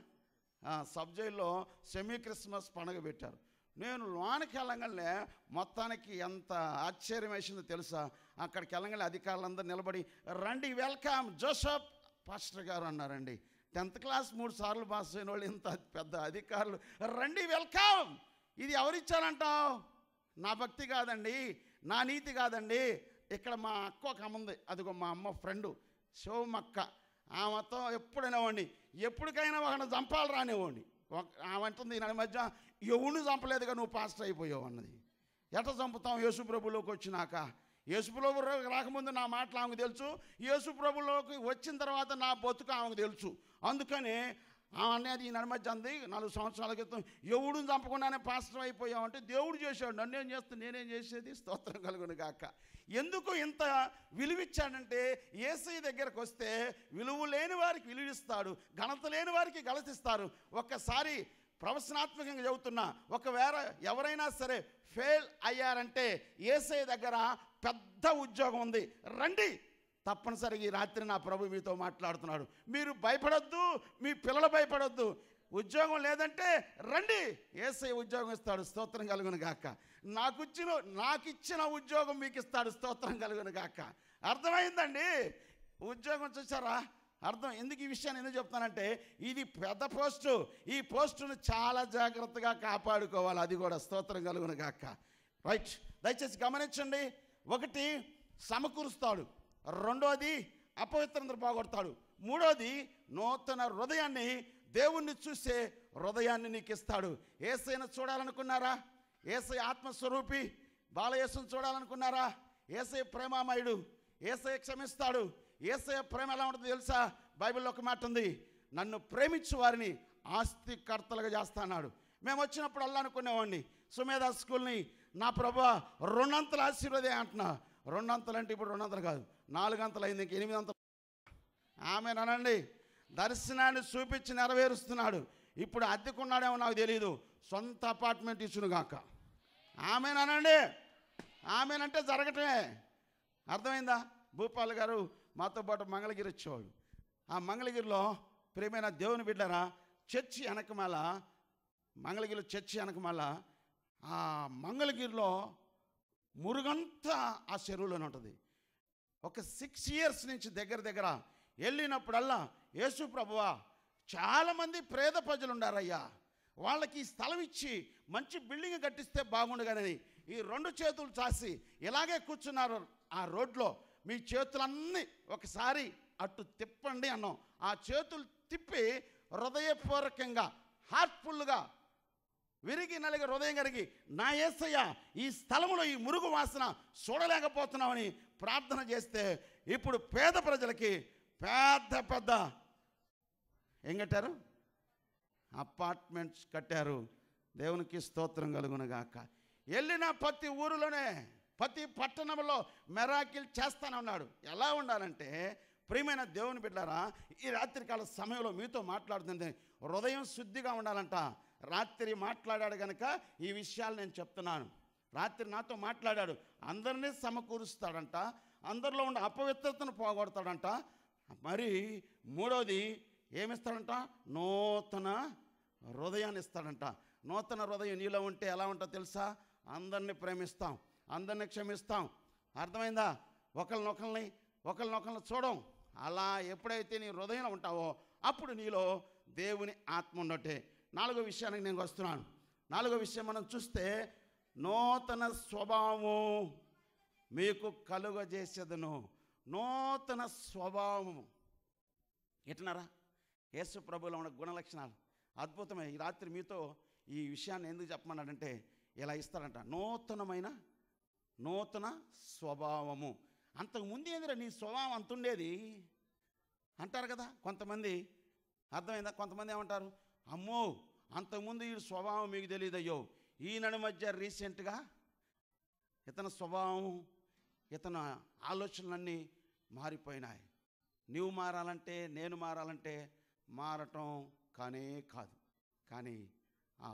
సబ్ జైల్లో సెమీ క్రిస్మస్ పండుగ పెట్టారు. నేను లోనికి వెళ్ళగానే మొత్తానికి ఎంత ఆశ్చర్యం వేసిందో తెలుసా? అక్కడికి వెళ్ళగానే అధికారులందరూ నిలబడి, రండి వెల్కమ్ జోసఫ్ పాస్టర్ గారు అన్నారండి. టెన్త్ క్లాస్ మూడు సార్లు పాస్ అయిన వాళ్ళు ఇంత పెద్ద అధికారులు, రండి వెల్కమ్. ఇది ఎవరిచ్చారంటావు? నా భక్తి కాదండి, నా నీతి కాదండి. ఇక్కడ మా అక్క ఒక అమ్మ ఉంది, అదిగో మా అమ్మ ఫ్రెండు శివమక్క. ఆమెతో ఎప్పుడైనావ్వండి, ఎప్పటికైనా ఒకరిని చంపాలి రానివ్వండి. ఆమె అంటుంది నడి మధ్య, ఎవరిని చంపలేదుగా నువ్వు పాస్టర్ అయిపోయావు అన్నది. ఎట్లా చంపుతాం? యేసు ప్రభులోకి వచ్చినాక. యేసు ప్రభు రాకముందు నా మాటలు ఆమెకు తెలుసు, యేసు ప్రభులోకి వచ్చిన తర్వాత నా బతుకు ఆమెకు తెలుసు. అందుకని ఆమె అనేది ఈ నడి మధ్య అంది, నాలుగు సంవత్సరాల క్రితం ఎవడిని చంపకుండానే పాస్టర్ అయిపోయావంటే, దేవుడు చేశాడు, నన్నేం చేస్తే నేనేం చేసేది? స్తోత్రం కలుగును గాక. ఎందుకు ఇంత విలువిచ్చాడంటే, యేసయ్య దగ్గరకు వస్తే విలువ లేని వారికి విలువిస్తాడు, ఘనత లేని వారికి ఘనతిస్తారు. ఒక్కసారి ప్రవచనాత్మకంగా చెబుతున్నా, ఒకవేళ ఎవరైనా సరే ఫెయిల్ అయ్యారంటే యేసయ్య దగ్గర పెద్ద ఉద్యోగం ఉంది, రండి. తప్పనిసరిగా ఈ రాత్రి నా ప్రభు మీతో మాట్లాడుతున్నాడు. మీరు భయపడొద్దు, మీ పిల్లలు భయపడొద్దు. ఉద్యోగం లేదంటే రండి, యేసయ్య ఉద్యోగం ఇస్తాడు. స్తోత్రం కలుగును గాక. నాకు ఇచ్చిన నాకు ఇచ్చిన ఉద్యోగం మీకు ఇస్తాడు. స్తోత్రం కలుగును గాక. అర్థమైందండి? ఉద్యోగం చూసారా? అర్థం. ఎందుకు ఈ విషయాన్ని ఎందుకు చెప్తానంటే, ఇది పెద్ద పోస్టు. ఈ పోస్టును చాలా జాగ్రత్తగా కాపాడుకోవాలి. అది కూడా స్తోత్రం కలుగును గాక. రైట్, దయచేసి గమనించండి. ఒకటి సమకూరుస్తాడు, రెండోది అపవిత్రతను పోగొడతాడు, మూడోది నూతన హృదయాన్ని, దేవుణ్ణి చూసే హృదయాన్ని నీకు ఇస్తాడు. యేసయ్యను చూడాలనుకున్నారా? యేసయ్య ఆత్మస్వరూపి బాలయేసును చూడాలనుకున్నారా? యేసయ్య ప్రేమామయుడు, యేసయ్య క్షమిస్తాడు. యేసయ్య ప్రేమ ఎలా ఉంటుందో తెలుసా? బైబిల్లో ఒక మాట ఉంది, నన్ను ప్రేమించు వారిని ఆస్తికర్తలుగా చేస్తా అన్నాడు. మేము వచ్చినప్పుడల్లా అనుకునేవాడిని, సుమేధా స్కూల్ని నా ప్రభా రెండంతలు ఆశీర్వదే అంటున్నా. రెండంతలు అంటే ఇప్పుడు రెండంతలు కాదు, నాలుగంతలు అయింది, ఇంక ఎనిమిది అంతలు. ఆమెనండి, దర్శనాన్ని చూపించి నెరవేరుస్తున్నాడు. ఇప్పుడు అద్దెకున్నాడేమో నాకు తెలియదు, సొంత అపార్ట్మెంట్ ఇచ్చునుగాక. ఆమెనండి, ఆమెనంటే జరగటమే. అర్థమైందా? భూపాల్ గారు మాతో పాటు మంగళగిరి వచ్చేవాడు. ఆ మంగళగిరిలో ప్రియమైన దేవుని బిడ్డరా, చర్చి వెనకమాల, మంగళగిరిలో చర్చి వెనకమాల ఆ మంగళగిరిలో మురుగంతా ఆ చెరువులోనే ఉంటుంది. ఒక సిక్స్ ఇయర్స్ నుంచి దగ్గర దగ్గర వెళ్ళినప్పుడల్లా, యేసు ప్రభువా చాలామంది పేద ప్రజలు ఉండారయ్యా, వాళ్ళకి ఈ స్థలం ఇచ్చి మంచి బిల్డింగ్ కట్టిస్తే బాగుండగానని ఈ రెండు చేతులు చాసి ఇలాగే కూర్చున్నారు ఆ రోడ్లో. మీ చేతులన్నీ ఒకసారి అటు తిప్పండి అన్నాం. ఆ చేతులు తిప్పి హృదయపూర్వకంగా హార్ట్ఫుల్గా విరిగి నలిగి హృదయం కరిగి, నా యేసయ్య ఈ స్థలంలో ఈ మురుగు వాసన చూడలేకపోతున్నామని ప్రార్థన చేస్తే, ఇప్పుడు పేద ప్రజలకి పెద్ద పెద్ద ఏం కట్టారు? అపార్ట్మెంట్స్ కట్టారు. దేవునికి స్తోత్రం కలుగునుగాక. వెళ్ళిన ప్రతి ఊరిలోనే ప్రతి పట్టణంలో మెరాకిల్ చేస్తానే ఉన్నాడు. ఎలా ఉండాలంటే ప్రియమైన దేవుని బిడ్డారా, ఈ రాత్రికాల సమయంలో మీతో మాట్లాడుతుంది, హృదయం శుద్ధిగా ఉండాలంట. రాత్రి మాట్లాడాడు కనుక ఈ విషయాలు నేను చెప్తున్నాను. రాత్రి నాతో మాట్లాడాడు. అందరినీ సమకూరుస్తాడంట, అందరిలో ఉన్న అపవిత్రతను పోగొడతాడంట. మరి మూడోది ఏమిస్తాడంట? నూతన హృదయాన్ని ఇస్తాడంట. నూతన హృదయం నీలో ఉంటే ఎలా ఉంటుందో తెలుసా? అందరినీ ప్రేమిస్తాం, అందరినీ క్షమిస్తాం. అర్థమైందా? ఒకరినొకరిని ఒకరినొకరిని చూడం. అలా ఎప్పుడైతే నీ హృదయంలో ఉంటావో అప్పుడు నీలో దేవుని ఆత్మ ఉన్నట్టే. నాలుగో విషయానికి నేను వస్తున్నాను. నాలుగో విషయం మనం చూస్తే, నూతన స్వభావము మీకు కలుగజేసేదను. నూతన స్వభావము ఎట్లన్నారా? యేసు ప్రభువులో ఉన్న గుణ లక్షణాలు అద్భుతమే. ఈ రాత్రి మీతో ఈ విషయాన్ని ఎందుకు చెప్పమన్నాడంటే, ఇలా ఇస్తాడంట, నూతనమైన నూతన స్వభావము. అంతకుముందు ఏందిరా నీ స్వభావం అంతుండేది అంటారు కదా కొంతమంది. అర్థమైందా? కొంతమంది ఏమంటారు, అమ్మో అంతకుముందు ఈ స్వభావం మీకు తెలియదు, అయ్యో ఈయన మధ్య రీసెంట్గా ఇతని స్వభావం ఇతని ఆలోచనలన్నీ మారిపోయినాయి. నీవు మారాలంటే, నేను మారాలంటే మారటం కానే కాదు. కానీ ఆ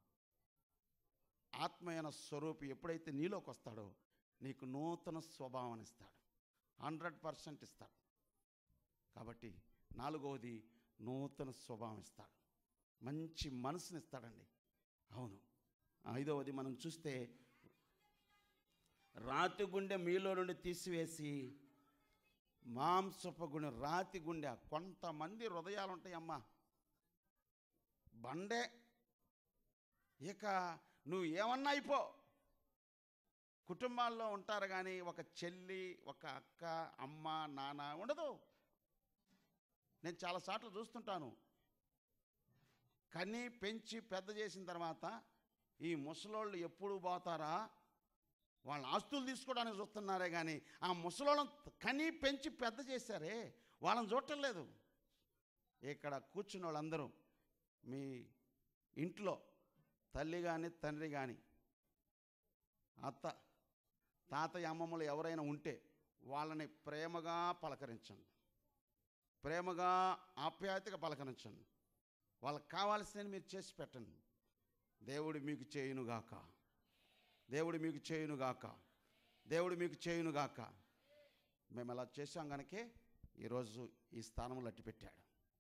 ఆత్మయైన స్వరూపి ఎప్పుడైతే నీలోకి వస్తాడో నీకు నూతన స్వభావాన్ని ఇస్తాడు, హండ్రెడ్ పర్సెంట్ ఇస్తాడు. కాబట్టి నాలుగవది నూతన స్వభావం ఇస్తాడు, మంచి మనసుని ఇస్తాడండి. అవును. ఐదవది మనం చూస్తే, రాతి గుండె మీలో నుండి తీసివేసి మాంసపు గుండె. రాతి గుండె, కొంతమంది హృదయాలు ఉంటాయమ్మా బండే, ఇక నువ్వు ఏమన్నా అయిపో. కుటుంబాల్లో ఉంటారు కానీ ఒక చెల్లి, ఒక అక్క, అమ్మ, నాన్న ఉండదు. నేను చాలాసార్లు చూస్తుంటాను, కని పెంచి పెద్ద చేసిన తర్వాత ఈ ముసలోళ్ళు ఎప్పుడు పోతారా, వాళ్ళ ఆస్తులు తీసుకోవడానికి చూస్తున్నారే కానీ ఆ ముసలోళ్ళని కని పెంచి పెద్ద చేశారే వాళ్ళని చూడటం లేదు. ఇక్కడ కూర్చున్న వాళ్ళందరూ మీ ఇంట్లో తల్లి కానీ తండ్రి కానీ అత్త తాతయ్య అమ్మమ్మలు ఎవరైనా ఉంటే వాళ్ళని ప్రేమగా పలకరించండి, ప్రేమగా ఆప్యాయతగా పలకరించండి. వాళ్ళకి కావాల్సినవి మీరు చేసి పెట్టండి. దేవుడు మీకు చేయునుగాక, దేవుడు మీకు చేయునుగాక, దేవుడు మీకు చేయునుగాక. మేము అలా చేశాం కనుకే ఈరోజు ఈ స్థానంలో అట్టి పెట్టాడు.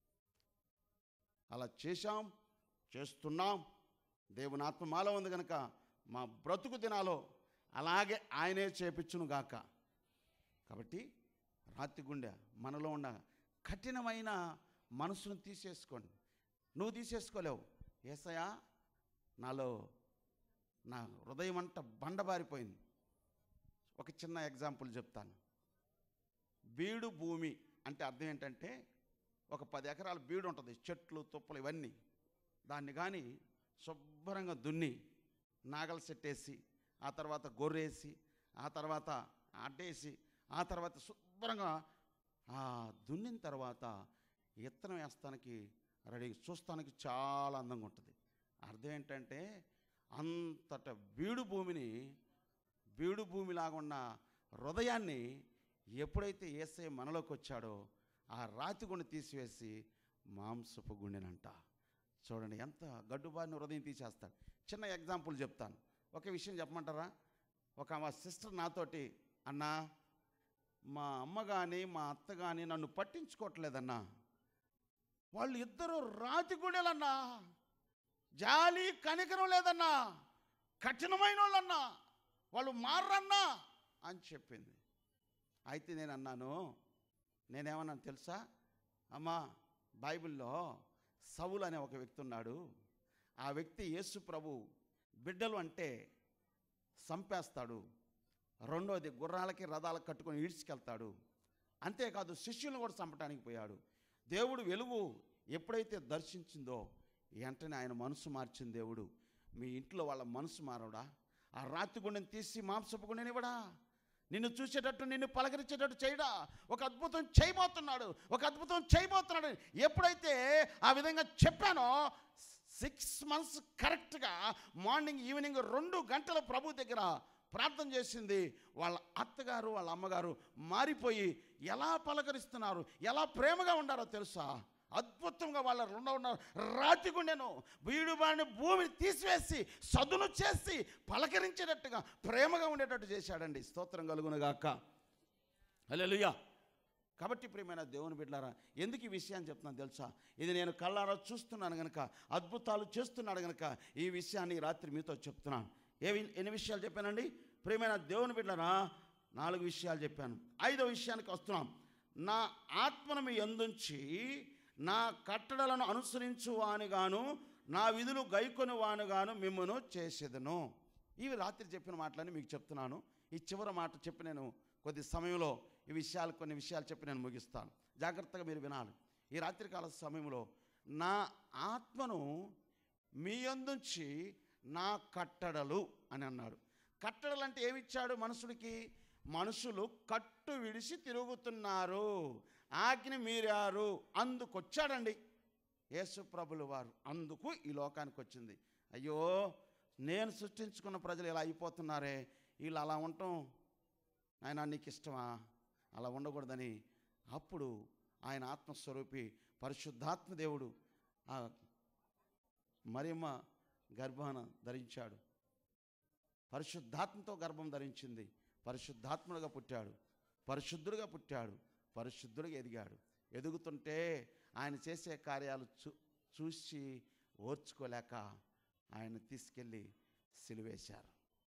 అలా చేశాం, చేస్తున్నాం. దేవుని ఆత్మ మాలో ఉంది కనుక మా బ్రతుకు దినాలో అలాగే ఆయనే చేపించునుగాక. కాబట్టి రాతి గుండె మనలో ఉన్న కఠినమైన మనసును తీసేసుకోండి. నువ్వు తీసేసుకోలేవు. యేసయ్యా నాలో నా హృదయం అంతా బండబారిపోయింది. ఒక చిన్న ఎగ్జాంపుల్ చెప్తాను. బీడు భూమి అంటే అర్థం ఏంటంటే, ఒక పది ఎకరాల బీడు ఉంటుంది, చెట్లు తుప్పలు ఇవన్నీ. దాన్ని కానీ శుభ్రంగా దున్ని నాగలు సెట్టేసి, ఆ తర్వాత గొర్రేసి, ఆ తర్వాత అడ్డేసి, ఆ తర్వాత శుభ్రంగా దున్నిన తర్వాత విత్తనం వేస్తానికి రెడీ, చూస్తానికి చాలా అందంగా ఉంటుంది. అర్థం ఏంటంటే అంతట బీడు భూమిని, బీడు భూమిలాగా ఉన్న హృదయాన్ని ఎప్పుడైతే యేసయ్య మనలోకి వచ్చాడో ఆ రాతి గుండె తీసివేసి మాంసపు గుండెనంట. చూడండి ఎంత గడ్డుబారిన హృదయం తీసేస్తాడు. చిన్న ఎగ్జాంపుల్ చెప్తాను. ఒక విషయం చెప్పమంటారా? ఒక మా సిస్టర్ నాతోటి, అన్నా మా అమ్మ కానీ మా అత్త కానీ నన్ను పట్టించుకోవట్లేదన్నా, వాళ్ళు ఇద్దరు రాతి గుండెలన్నా, జాలి కనికరం లేదన్నా, కఠినమైన వాళ్ళన్నా, వాళ్ళు మారన్నా అని చెప్పింది. అయితే నేను అన్నాను, నేనేమన్నాను తెలుసా? అమ్మా, బైబిల్లో సౌలు అనే ఒక వ్యక్తి ఉన్నాడు. ఆ వ్యక్తి యేసు ప్రభు బిడ్డలు అంటే చంపేస్తాడు. రెండోది గుర్రాలకి రథాలకు కట్టుకొని ఈడ్చుకెళ్తాడు. అంతేకాదు శిష్యులను కూడా చంపడానికి పోయాడు. దేవుడు వెలుగు ఎప్పుడైతే దర్శించిందో వెంటనే ఆయన మనసు మార్చిన దేవుడు మీ ఇంట్లో వాళ్ళ మనసు మారవడా? ఆ రాతి గుండెని తీసి మాంసపు గుండెనివ్వడా? నిన్ను చూసేటట్టు, నిన్ను పలకరించేటట్టు చేయడా? ఒక అద్భుతం చేయబోతున్నాడు, ఒక అద్భుతం చేయబోతున్నాడు. ఎప్పుడైతే ఆ విధంగా చెప్పానో సిక్స్ మంత్స్ కరెక్ట్గా మార్నింగ్ ఈవినింగ్ రెండు గంటల ప్రభు దగ్గర ప్రార్థన చేసింది. వాళ్ళ అత్తగారు వాళ్ళ అమ్మగారు మారిపోయి ఎలా పలకరిస్తున్నారు, ఎలా ప్రేమగా ఉండారో తెలుసా? అద్భుతంగా వాళ్ళ రెండో ఉన్నారు. రాతి గుండెను, బీడుబారిన భూమిని తీసివేసి సదును చేసి పలకరించేటట్టుగా ప్రేమగా ఉండేటట్టు చేశాడండి. స్తోత్రం కలుగునుగాక. హల్లెలూయా. కాబట్టి ప్రియమైన దేవుని బిడ్డలారా, ఎందుకు ఈ విషయాన్ని చెప్తున్నాను తెలుసా? ఇది నేను కళ్ళారా చూస్తున్నాను కనుక, అద్భుతాలు చేస్తున్నాడు కనుక ఈ విషయాన్ని రాత్రి మీతో చెప్తున్నాను. ఏవి ఎన్ని విషయాలు చెప్పానండి? ప్రియమైన దేవుని బిడ్డలారా, నాలుగు విషయాలు చెప్పాను. ఐదో విషయానికి వస్తున్నాం. నా ఆత్మను మీ యందుంచి నా కట్టడలను అనుసరించు వానుగాను నా విధులు గైకొని వానుగాను మిమ్మను చేసేదను. ఇవి రాత్రి చెప్పిన మాటలని మీకు చెప్తున్నాను. ఈ చివరి మాట చెప్పి నేను కొద్ది సమయంలో ఈ విషయాలు కొన్ని విషయాలు చెప్పి నేను ముగిస్తాను. జాగ్రత్తగా మీరు వినాలి. ఈ రాత్రికాల సమయంలో నా ఆత్మను మీ యందుంచి నా కట్టడలు అని అన్నాడు. కట్టడలు అంటే ఏమిచ్చాడు మనుషుడికి? మనుషులు కట్టు విడిచి తిరుగుతున్నారు, ఆజ్ఞ మీరారు, అందుకొచ్చాడండి యేసు ప్రభులు వారు. అందుకు ఈ లోకానికి వచ్చింది. అయ్యో, నేను సృష్టించుకున్న ప్రజలు ఇలా అయిపోతున్నారే, వీళ్ళు అలా ఉండటం ఆయన నీకు ఇష్టమా? అలా ఉండకూడదని అప్పుడు ఆయన ఆత్మస్వరూపి పరిశుద్ధాత్మ దేవుడు ఆ మరియమ్మ గర్భాన ధరించాడు. పరిశుద్ధాత్మతో గర్భం ధరించింది. పరిశుద్ధాత్ముడుగా పుట్టాడు, పరిశుద్ధుడుగా పుట్టాడు, పరిశుద్ధుడిగా ఎదిగాడు. ఎదుగుతుంటే ఆయన చేసే కార్యాలు చూ చూసి ఓర్చుకోలేక ఆయన తీసుకెళ్ళి సిలువేశారు.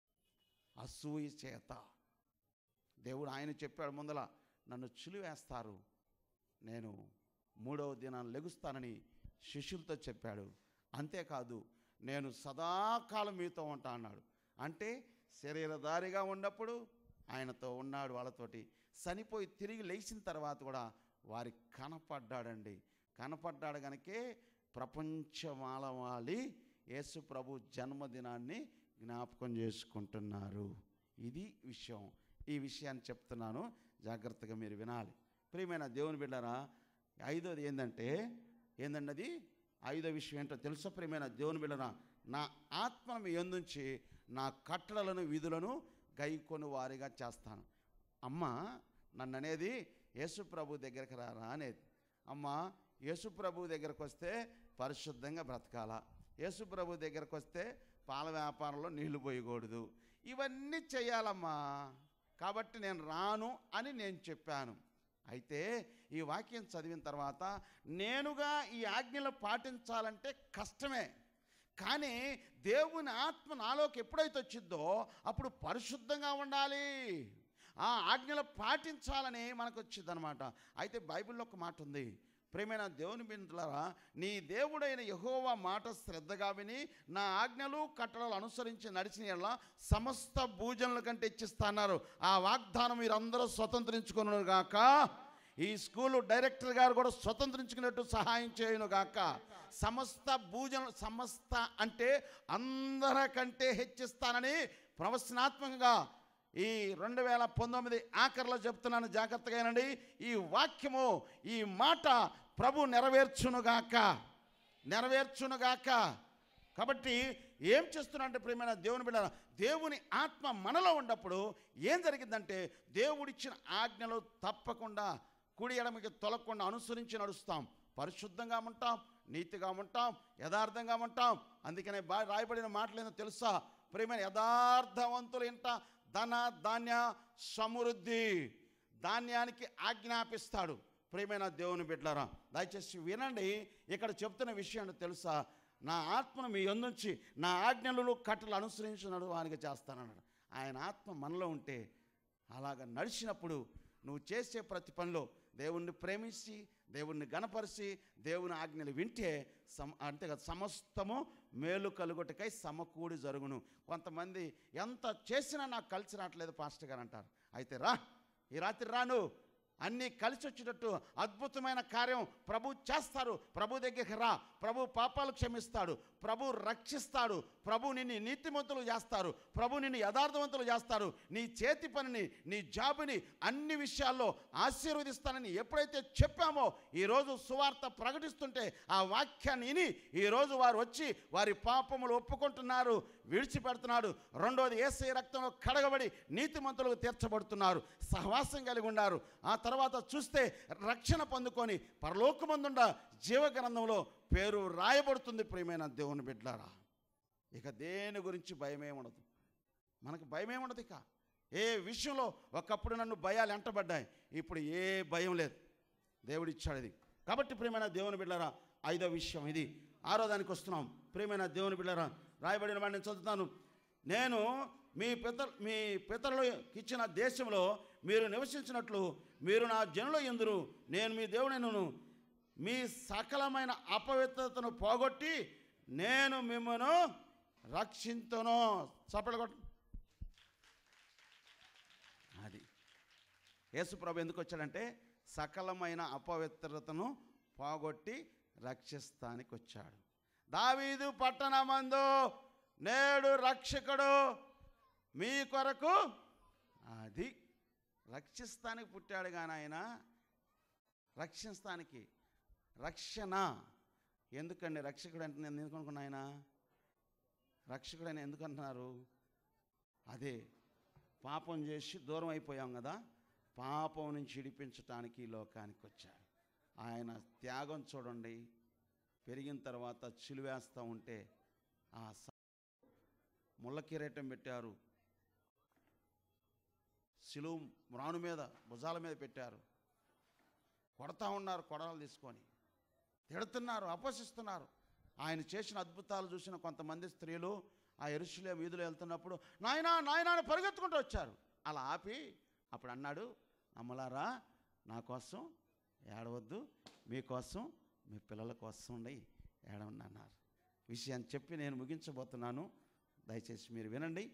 అసూయ చేత దేవుడు ఆయన చెప్పాడు ముందల, నన్ను సిలువేస్తారు, నేను మూడవ దినాన్ని లెగుస్తానని శిష్యులతో చెప్పాడు. అంతేకాదు, నేను సదాకాలం మీతో ఉంటా అన్నాడు. అంటే శరీరధారిగా ఉన్నప్పుడు ఆయనతో ఉన్నాడు వాళ్ళతోటి. చనిపోయి తిరిగి లేచిన తర్వాత కూడా వారికి కనపడ్డాడండి. కనపడ్డాడు కనుకే ప్రపంచమాలవాలి యేసు ప్రభు జన్మదినాన్ని జ్ఞాపకం చేసుకుంటున్నారు. ఇది విషయం. ఈ విషయాన్ని చెప్తున్నాను, జాగ్రత్తగా మీరు వినాలి. ప్రియమైన దేవుని బిడ్డలారా, ఐదోది ఏంటంటే ఏందండి అది ఐదో విషయం ఏంటో తెలుసా? ప్రియమైన దేవుని బిడ్డలారా, నా ఆత్మను మీ యందుంచి నా కట్టడలను విధులను గైకొని వారిగా చేస్తాను. అమ్మ నన్ను అనేది యేసు ప్రభు దగ్గరికి రారా అనేది. అమ్మ యేసు ప్రభు దగ్గరకు వస్తే పరిశుద్ధంగా బ్రతకాల, యేసు ప్రభు దగ్గరకు వస్తే పాల వ్యాపారంలో నీళ్లు పోయకూడదు, ఇవన్నీ చేయాలమ్మా. కాబట్టి నేను రాను అని నేను చెప్పాను. అయితే ఈ వాక్యం చదివిన తర్వాత నేనుగా ఈ ఆజ్ఞలు పాటించాలంటే కష్టమే. కానీ దేవుని ఆత్మ నాలోకి ఎప్పుడైతే వచ్చిందో అప్పుడు పరిశుద్ధంగా ఉండాలి, ఆ ఆజ్ఞలు పాటించాలని మనకు వచ్చిందనమాట. అయితే బైబిల్లో ఒక మాట ఉంది, ప్రియమైన దేవుని బిడ్డలారా, నీ దేవుడైన యెహోవా మాట శ్రద్ధగా విని నా ఆజ్ఞలు కట్టడలు అనుసరించి నడిచిన యెడల సమస్త భూజనుల కంటే ఇచ్చిస్తున్నారు. ఆ వాగ్దానం మీరందరూ స్వతంత్రించుకున్నారు గాక. ఈ స్కూలు డైరెక్టర్ గారు కూడా స్వతంత్రించుకున్నట్టు సహాయం చేయను గాక. సమస్త భూజన సమస్త అంటే అందరికంటే హెచ్చిస్తానని ప్రవచనాత్మకంగా ఈ రెండు వేల పంతొమ్మిది ఆఖరిలో చెప్తున్నాను. జాగ్రత్తగా వినండి. ఈ వాక్యము, ఈ మాట ప్రభు నెరవేర్చునుగాక, నెరవేర్చునుగాక. కాబట్టి ఏం చేస్తున్నారంటే ప్రియమైన దేవుని బిడ్డ, దేవుని ఆత్మ మనలో ఉన్నప్పుడు ఏం జరిగిందంటే దేవుడిచ్చిన ఆజ్ఞలు తప్పకుండా కుడి ఎడమకి తొలగకుండా అనుసరించి నడుస్తాం. పరిశుద్ధంగా ఉంటాం, నీతిగా ఉంటాం, యథార్థంగా ఉంటాం. అందుకనే బా రాయబడిన మాటలు ఏందో తెలుసా? ప్రియమైన యథార్థవంతులు ఇంట ధన ధాన్య సమృద్ధి, ధాన్యానికి ఆజ్ఞాపిస్తాడు. ప్రియమైన దేవుని బిడ్డలారా, దయచేసి వినండి. ఇక్కడ చెప్తున్న విషయం తెలుసా? నా ఆత్మను మీ యందుంచి నా ఆజ్ఞలు కట్టలు అనుసరించినడు వానికి చేస్తానన్నాడు. ఆయన ఆత్మ మనలో ఉంటే అలాగ నడిచినప్పుడు నువ్వు చేసే ప్రతి పనిలో దేవుణ్ణి ప్రేమించి, దేవుణ్ణి గణపరిచి, దేవుని ఆజ్ఞలు వింటే సమ అంతే కదా, సమస్తము మేలు కలుగుటకై సమకూడి జరుగును. కొంతమంది ఎంత చేసినా నాకు కలిసి రావట్లేదు పాస్టర్ గారు అంటారు. అయితే రా, ఈ రాత్రి రాను, అన్నీ కలిసి వచ్చేటట్టు అద్భుతమైన కార్యం ప్రభు చేస్తారు. ప్రభు దగ్గరికి రా, ప్రభు పాపాలు క్షమిస్తాడు, ప్రభు రక్షిస్తాడు, ప్రభు నిన్ను నీతిమంతులు చేస్తారు, ప్రభు నిన్ను యథార్థవంతులు చేస్తారు. నీ చేతి పనిని, నీ జాబుని అన్ని విషయాల్లో ఆశీర్వదిస్తానని ఎప్పుడైతే చెప్పామో, ఈరోజు సువార్త ప్రకటిస్తుంటే ఆ వాక్యాన్ని విని ఈరోజు వారు వచ్చి వారి పాపములు ఒప్పుకుంటున్నారు, విడిచిపెడుతున్నాడు. రెండోది, యేసయ్య రక్తంలో కడగబడి నీతిమంతులకు తీర్చబడుతున్నారు, సహవాసం కలిగి ఉన్నారు. ఆ తర్వాత చూస్తే రక్షణ పొందుకొని పరలోకమందుండ జీవగ్రంథంలో పేరు రాయబడుతుంది. ప్రియమైన దేవుని బిడ్డలారా, ఇక దేని గురించి భయమే ఉండదు, మనకు భయమే ఉండదు. ఇక ఏ విషయంలో ఒకప్పుడు నన్ను భయాలు ఎంటబడ్డాయి, ఇప్పుడు ఏ భయం లేదు, దేవుడిచ్చాడు ఇది. కాబట్టి ప్రియమైన దేవుని బిడ్డలారా, ఐదో విషయం ఇది. ఆరో దానికి వస్తున్నాం. ప్రియమైన దేవుని బిడ్డలారా, రాయబడిన వాడిని నేను చదువుతాను. నేను మీ పిత మీ పితరులకు ఇచ్చిన దేశంలో మీరు నివసించినట్లు మీరు నా జనుల యందును నేను మీ దేవుడైనను. మీ సకలమైన అపవిత్రతను పోగొట్టి నేను మిమ్మను రక్షింతును. చప్పట్లు కొట్టు. అది యేసు ప్రభు ఎందుకు వచ్చాడంటే సకలమైన అపవిత్రతను పోగొట్టి రక్షిస్తానికి వచ్చాడు. దావీదు పట్టణమందు నేడు రక్షకుడు మీ కొరకు, అది రక్షిస్తానికి పుట్టాడు కానీ ఆయన రక్షిస్తానికి, రక్షణ. ఎందుకండి రక్షకుడు అంటే నేను ఎందుకు అనుకున్నా? ఆయన రక్షకుడు అని ఎందుకు అంటున్నారు? అదే పాపం చేసి దూరం అయిపోయాం కదా, పాపం నుంచి విడిపించటానికి ఈ లోకానికి వచ్చాడు. ఆయన త్యాగం చూడండి. పెరిగిన తర్వాత చిలువేస్తూ ఉంటే ఆ ముళ్ళ కిరీటం పెట్టారు, సిలువ మ్రాను మీద భుజాల మీద పెట్టారు, కొడతా ఉన్నారు, కొడవలు తీసుకొని తిడుతున్నారు, అపహసిస్తున్నారు. ఆయన చేసిన అద్భుతాలు చూసిన కొంతమంది స్త్రీలు ఆ యెరూషలేము వీధులు వెళ్తున్నప్పుడు నాయనా నాయనా అని పరిగెత్తుకుంటూ వచ్చారు. అలా ఆపి అప్పుడు అన్నాడు, అమ్మలారా నా కోసం ఏడవద్దు, మీకోసం మీ పిల్లల కోసం ఉండి ఏడవండి అన్నారు. విషయాన్ని చెప్పి నేను ముగించబోతున్నాను, దయచేసి మీరు వినండి.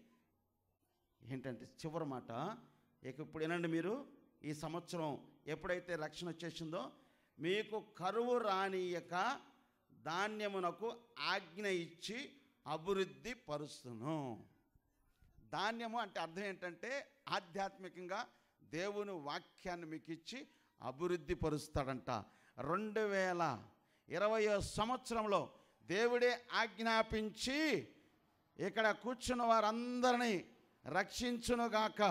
ఏంటంటే చివరి మాట. ఇక ఇప్పుడు వినండి మీరు. ఈ సంవత్సరం ఎప్పుడైతే రక్షణ వచ్చేసిందో మీకు కరువు రానియక ధాన్యమునకు ఆజ్ఞ ఇచ్చి అభివృద్ధి పరుస్తును. ధాన్యము అంటే అర్థం ఏంటంటే ఆధ్యాత్మికంగా దేవుని వాక్యాన్ని మీకు ఇచ్చి అభివృద్ధి పరుస్తాడంట. రెండు వేల ఇరవయో సంవత్సరంలో దేవుడే ఆజ్ఞాపించి ఇక్కడ కూర్చున్న వారందరినీ రక్షించునుగాక.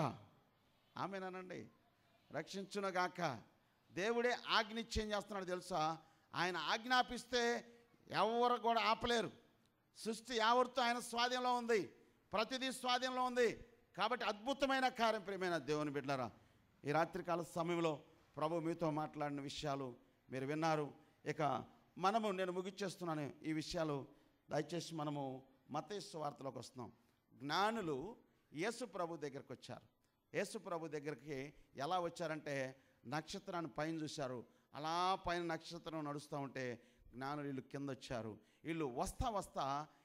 ఆమేనండి, రక్షించునుగాక. దేవుడే ఆజ్ఞిచ్చి ఏం చేస్తున్నాడు తెలుసా? ఆయన ఆజ్ఞాపిస్తే ఎవరు కూడా ఆపలేరు. సృష్టి యావత్తు ఆయన స్వాధీనంలో ఉంది, ప్రతిదీ స్వాధీనంలో ఉంది. కాబట్టి అద్భుతమైన కార్యం. ప్రియమైన దేవుని బిడ్డలారా, ఈ రాత్రికాల సమయంలో ప్రభు మీతో మాట్లాడిన విషయాలు మీరు విన్నారు. ఇక మనము నేను ముగిచ్చేస్తున్నాను ఈ విషయాలు. దయచేసి మనము మత్తయి సువార్తలోకి వస్తున్నాం. జ్ఞానులు యేసు ప్రభు దగ్గరికి వచ్చారు. యేసు ప్రభు దగ్గరికి ఎలా వచ్చారంటే నక్షత్రాన్ని పైన చూశారు. అలా పైన నక్షత్రం నడుస్తూ ఉంటే జ్ఞానులు వీళ్ళు కింద వచ్చారు. వీళ్ళు వస్తా వస్తా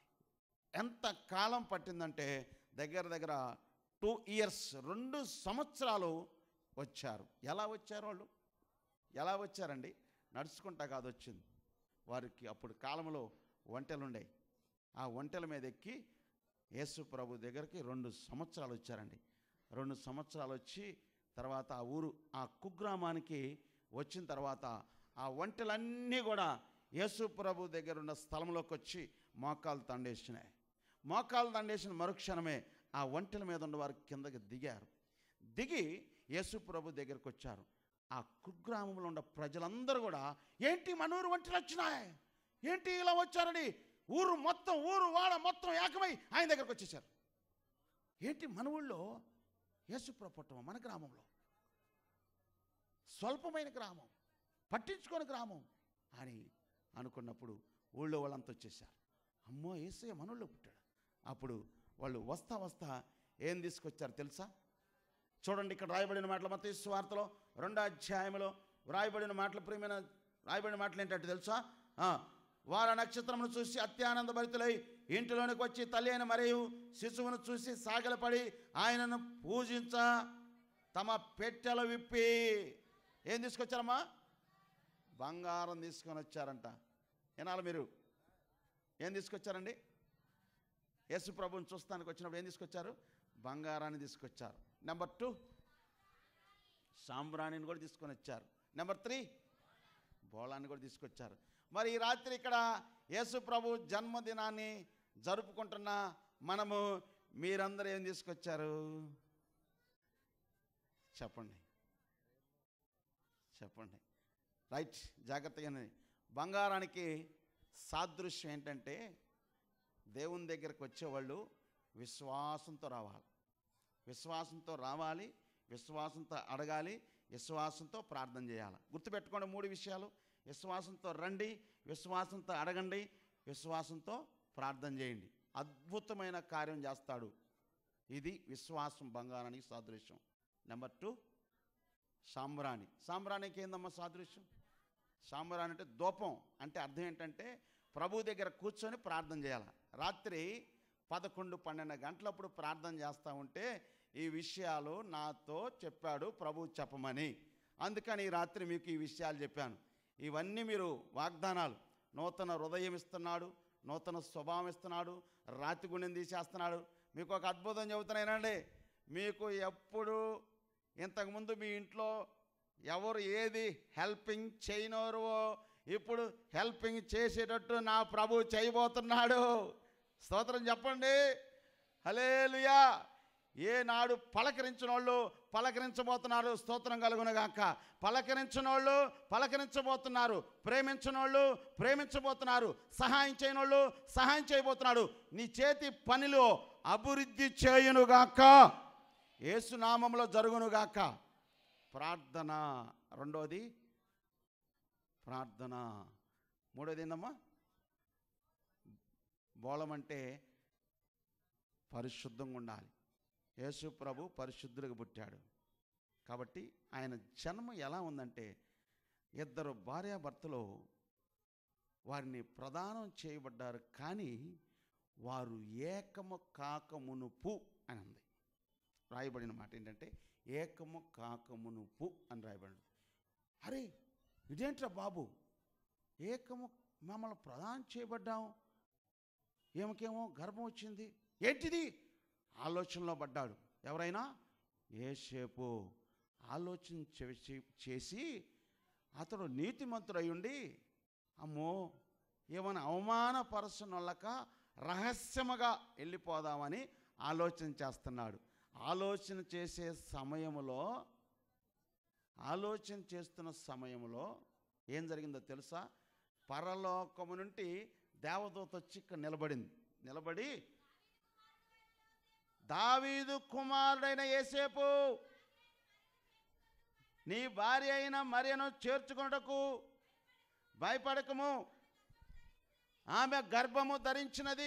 ఎంత కాలం పట్టిందంటే దగ్గర దగ్గర టూ ఇయర్స్ రెండు సంవత్సరాలు వచ్చారు. ఎలా వచ్చారు వాళ్ళు? ఎలా వచ్చారండి? నడుచుకుంటా కాదు వచ్చింది. వారికి అప్పుడు కాలంలో ఒంటెలు ఉండేవి. ఆ ఒంటెల మీద ఎక్కి యేసు ప్రభు దగ్గరికి రెండు సంవత్సరాలు వచ్చారండి. రెండు సంవత్సరాలు వచ్చి తర్వాత ఆ ఊరు ఆ కుగ్రామానికి వచ్చిన తర్వాత ఆ ఒంటెలన్నీ కూడా యేసు ప్రభు దగ్గర ఉన్న స్థలంలోకి వచ్చి మోకాలు తండేసినాయి. మోకాలు తండేసిన మరుక్షణమే ఆ ఒంటెల మీద ఉన్న వారు కిందకి దిగారు. దిగి యేసు ప్రభు దగ్గరికి వచ్చారు. ఆ కుగ్రామంలో ఉన్న ప్రజలందరూ కూడా ఏంటి మన ఊరు ఒంటెలు వచ్చినాయి, ఏంటి ఇలా వచ్చారని ఊరు మొత్తం ఊరు వాడ మొత్తం ఏకమై ఆయన దగ్గరకు వచ్చేసారు. ఏంటి మన ఊళ్ళో యేసు ప్రభు పుట్టమ, మన గ్రామంలో స్వల్పమైన గ్రామం, పట్టించుకోని గ్రామం అని అనుకున్నప్పుడు ఊళ్ళో వాళ్ళంతా వచ్చేసారు. అమ్మో యేసయ్య మన ఊళ్ళో పుట్టాడు. అప్పుడు వాళ్ళు వస్తా వస్తా ఏం తీసుకొచ్చారు తెలుసా? చూడండి, ఇక్కడ రాయబడిన మాటలు మత్తయి సువార్తలో రెండో అధ్యాయంలో రాయబడిన మాటలు, ప్రియమైన రాయబడిన మాటలు ఏంటంటే తెలుసా? వారు నక్షత్రమును చూసి అత్యానంద భరితులై ఇంటిలోనికి వచ్చి తల్లి అయిన మరియు శిశువును చూసి సాగలపడి ఆయనను పూజించ తమ పెట్టెలు విప్పి ఏం తీసుకొచ్చారమ్మా? బంగారం తీసుకొని వచ్చారంట. ఏనాలు మీరు ఏం తీసుకొచ్చారండి? యేసు ప్రభువుని చూస్తానికి వచ్చినప్పుడు ఏం తీసుకొచ్చారు? బంగారాన్ని తీసుకొచ్చారు. నెంబర్ టూ, సాంబ్రాణిని కూడా తీసుకొని వచ్చారు. నెంబర్ త్రీ, బోళాన్ని కూడా తీసుకొచ్చారు. మరి ఈ రాత్రి ఇక్కడ యేసు ప్రభు జన్మదినాన్ని జరుపుకుంటున్న మనము మీరందరూ ఏం తీసుకొచ్చారు చెప్పండి చెప్పండి రైట్, జాగ్రత్తగానే. బంగారానికి సాదృశ్యం ఏంటంటే దేవుని దగ్గరకు వచ్చేవాళ్ళు విశ్వాసంతో రావాలి, విశ్వాసంతో రావాలి, విశ్వాసంతో అడగాలి, విశ్వాసంతో ప్రార్థన చేయాలి. గుర్తుపెట్టుకోండి మూడు విషయాలు: విశ్వాసంతో రండి, విశ్వాసంతో అడగండి, విశ్వాసంతో ప్రార్థన చేయండి. అద్భుతమైన కార్యం చేస్తాడు. ఇది విశ్వాసం బంగారానికి సాదృశ్యం. నెంబర్ టూ, సాంబ్రాణి. సాంబ్రాణికి ఏందమ్మా సాదృశ్యం? సాంబ్రాణి అంటే ధూపం. అంటే అర్థం ఏంటంటే ప్రభు దగ్గర కూర్చొని ప్రార్థన చేయాలి. రాత్రి పదకొండు పన్నెండు గంటలప్పుడు ప్రార్థన చేస్తూ ఉంటే ఈ విషయాలు నాతో చెప్పాడు ప్రభు చెప్పమని. అందుకని ఈ రాత్రి మీకు ఈ విషయాలు చెప్పాను. ఇవన్నీ మీరు వాగ్దానాలు. నూతన హృదయం ఇస్తున్నాడు, నూతన స్వభావం ఇస్తున్నాడు, రాతి గుండెని తీసేస్తున్నాడు. మీకు ఒక అద్భుతం చెబుతున్నానండి. మీకు ఎప్పుడు ఇంతకుముందు మీ ఇంట్లో ఎవరు ఏది హెల్పింగ్ చేయనోరో ఇప్పుడు హెల్పింగ్ చేసేటట్టు నా ప్రభు చేయబోతున్నాడు. స్తోత్రం చెప్పండి, హల్లెలూయా. ఏనాడు పలకరించిన వాళ్ళు పలకరించబోతున్నారు, స్తోత్రం కలుగునుగాక. పలకరించిన వాళ్ళు పలకరించబోతున్నారు, ప్రేమించిన వాళ్ళు ప్రేమించబోతున్నారు, సహాయం చేయని వాళ్ళు సహాయం చేయబోతున్నాడు. నీ చేతి పనిలో అభివృద్ధి చేయునుగాక, యేసునామములో జరుగునుగాక. ప్రార్థన రెండోది, ప్రార్థన మూడోది ఏందమ్మా? బోళం అంటే పరిశుద్ధంగా ఉండాలి. యేసు ప్రభు పరిశుద్ధులకు పుట్టాడు కాబట్టి ఆయన జన్మ ఎలా ఉందంటే ఇద్దరు భార్యాభర్తలు వారిని ప్రదానం చేయబడ్డారు, కానీ వారు ఏకము కాకమునుపు అని ఉంది. రాయబడిన మాట ఏంటంటే ఏకము కాకమునుపు అని రాయబడింది. అరే ఇదేంట్రా బాబు, ఏకము మమ్మల్ని ప్రదానం చేయబడ్డాం, ఏమకేమో గర్భం వచ్చింది, ఏంటిది ఆలోచనలో పడ్డాడు. ఎవరైనా యేసేపు ఆలోచన చేసి అతడు నీతిమంతుడై ఉండి అమ్మో ఏమైనా అవమానపరచనొల్లక రహస్యముగా వెళ్ళిపోదామని ఆలోచన చేస్తున్నాడు. ఆలోచన చేసే సమయంలో ఆలోచన చేస్తున్న సమయంలో ఏం జరిగిందో తెలుసా? పరలోకము నుండి దేవదూత వచ్చి ఇక్కడ నిలబడింది. నిలబడి దావీదు కుమారుడైన యేసేపు, నీ భార్య అయిన మరియను చేర్చుకొనుటకు భయపడకము, ఆమె గర్భము ధరించినది.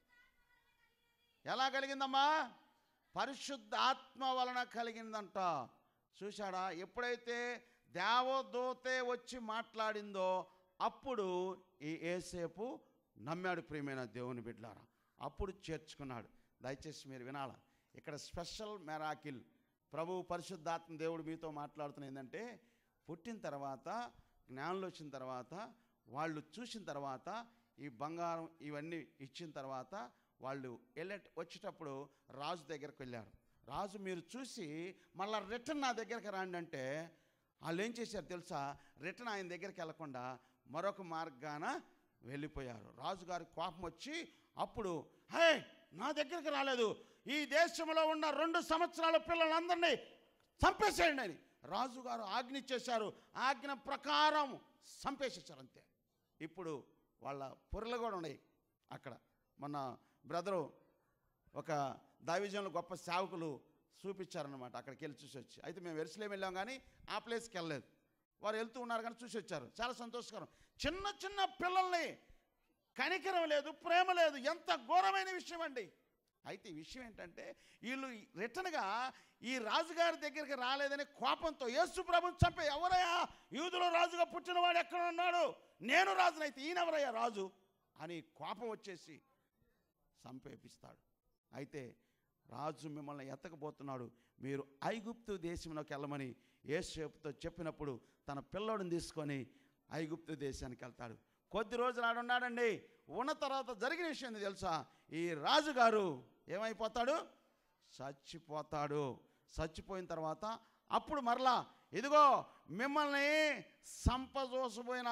ఎలా కలిగిందమ్మా? పరిశుద్ధ ఆత్మ వలన కలిగిందంట. చూశాడా? ఎప్పుడైతే దేవదూతే వచ్చి మాట్లాడిందో అప్పుడు ఈ యేసేపు నమ్మాడు. ప్రియమైన దేవుని బిడ్డలారా, అప్పుడు చేర్చుకున్నాడు. దయచేసి మీరు వినాల. ఇక్కడ స్పెషల్ మెరాకిల్ ప్రభు పరిశుద్ధాత్మ దేవుడు మీతో మాట్లాడుతున్న ఏంటంటే, పుట్టిన తర్వాత జ్ఞానంలో వచ్చిన తర్వాత వాళ్ళు చూసిన తర్వాత ఈ బంగారం ఇవన్నీ ఇచ్చిన తర్వాత వాళ్ళు వెళ్ళే వచ్చేటప్పుడు రాజు దగ్గరికి వెళ్ళారు. రాజు మీరు చూసి మళ్ళీ రిటర్న్ నా దగ్గరికి రండి అంటే వాళ్ళు ఏం చేశారు తెలుసా? రిటర్న్ ఆయన దగ్గరికి వెళ్ళకుండా మరొక మార్గాన వెళ్ళిపోయారు. రాజుగారి కోపం వచ్చి అప్పుడు, హే, నా దగ్గరికి రాలేదు, ఈ దేశంలో ఉన్న రెండు సంవత్సరాల పిల్లలందరినీ చంపేసేయండి అని రాజుగారు ఆజ్ఞ ఇచ్చేశారు. ఆజ్ఞ ప్రకారం చంపేసేసారు అంతే. ఇప్పుడు వాళ్ళ పొరలు కూడా ఉన్నాయి అక్కడ. మన బ్రదరు ఒక దైవజనులు గొప్ప సేవకులు చూపించారనమాట. అక్కడికి వెళ్ళి చూసి వచ్చి, అయితే మేము ఎరుసలేం వెళ్ళాం కానీ ఆ ప్లేస్కి వెళ్ళలేదు. వారు వెళ్తూ ఉన్నారు కానీ చూసి వచ్చారు. చాలా సంతోషకరం. చిన్న చిన్న పిల్లల్ని కనికరం లేదు, ప్రేమ లేదు. ఎంత ఘోరమైన విషయం అండి. అయితే ఈ విషయం ఏంటంటే, వీళ్ళు రిటర్న్గా ఈ రాజుగారి దగ్గరికి రాలేదని కోపంతో యేసు ప్రభుని చంపే, ఎవరయ్యా యూదులో రాజుగా పుట్టినవాడు ఎక్కడ ఉన్నాడు, నేను రాజునైతే ఈయనెవరయ్యా రాజు అని కోపం వచ్చేసి చంపేపిస్తాడు. అయితే రాజు మిమ్మల్ని ఎత్తకపోతున్నాడు, మీరు ఐగుప్తు దేశంలోకి వెళ్ళమని యోసేపుతో చెప్పినప్పుడు తన పిల్లోడిని తీసుకొని ఐగుప్తు దేశానికి వెళ్తాడు. కొద్ది రోజులు ఆడున్నాడండి. ఉన్న తర్వాత జరిగిన విషయం ఏంది తెలుసా? ఈ రాజుగారు ఏమైపోతాడు? చచ్చిపోతాడు. చచ్చిపోయిన తర్వాత అప్పుడు మరలా, ఇదిగో మిమ్మల్ని సంపజోసపోయిన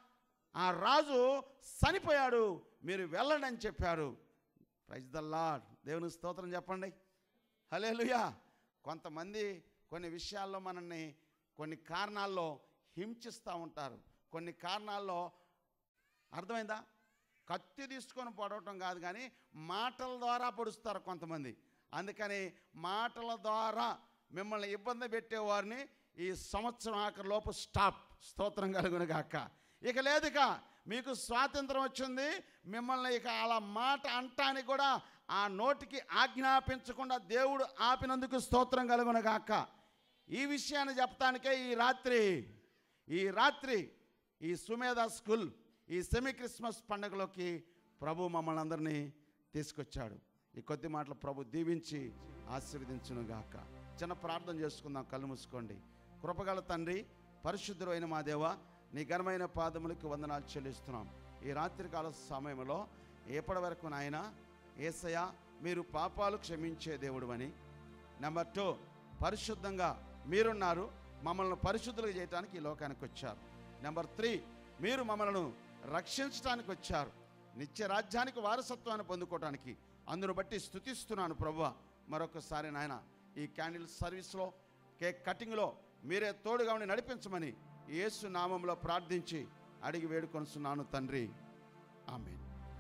ఆ రాజు చనిపోయాడు, మీరు వెళ్ళండి అని చెప్పారు. Praise the lord. దేవుని స్తోత్రం చెప్పండి. హల్లెలూయా. కొంతమంది కొన్ని విషయాల్లో మనల్ని కొన్ని కారణాల్లో హింసిస్తూ ఉంటారు. కొన్ని కారణాల్లో, అర్థమైందా, కత్తి తీసుకొని పొడవటం కాదు కానీ మాటల ద్వారా పొడుస్తారు కొంతమంది. అందుకని మాటల ద్వారా మిమ్మల్ని ఇబ్బంది పెట్టేవారిని ఈ సంవత్సరం ఆఖరి లోపు స్టాప్. స్తోత్రం కలుగును గాక. ఇక లేదు, ఇక మీకు స్వాతంత్రం వచ్చింది. మిమ్మల్ని ఇక అలా మాట అంటానికి కూడా ఆ నోటికి ఆజ్ఞాపించకుండా దేవుడు ఆపినందుకు స్తోత్రం కలుగును గాక. ఈ విషయాన్ని చెప్పడానికే ఈ రాత్రి ఈ రాత్రి ఈ సుమేధ స్కూల్ ఈ సెమీ క్రిస్మస్ పండుగలోకి ప్రభు మమ్మల్ని అందరినీ తీసుకొచ్చాడు. ఈ కొద్ది మాటలు ప్రభు దీవించి ఆశీర్వదించును గాక. చిన్న ప్రార్థన చేసుకుందాం. కళ్ళు మూసుకోండి. కృపగల తండ్రి, పరిశుద్ధుడు అయిన మా దేవ, నీ ఘనమైన పాదములకు వందనాలు చెల్లిస్తున్నాం. ఈ రాత్రికాల సమయంలో ఎప్పటి వరకు నాయన యేసయ్య మీరు పాపాలు క్షమించే దేవుడు అని, నెంబర్ టూ, పరిశుద్ధంగా మీరున్నారు, మమ్మల్ని పరిశుద్ధులుగా చేయడానికి ఈ లోకానికి వచ్చారు. నెంబర్ త్రీ, మీరు మమ్మల్ని రక్షించడానికి వచ్చారు, నిత్య రాజ్యానికి వారసత్వాన్ని పొందుకోవడానికి. అందును బట్టి స్తుతిస్తున్నాను ప్రభువా. మరొకసారి నాయన ఈ క్యాండిల్ సర్వీస్లో, కేక్ కటింగ్లో మీరే తోడుగా ఉండి నడిపించమని యేసు నామంలో ప్రార్థించి అడిగి వేడుకొనుచున్నాను తండ్రి. ఆమేన్.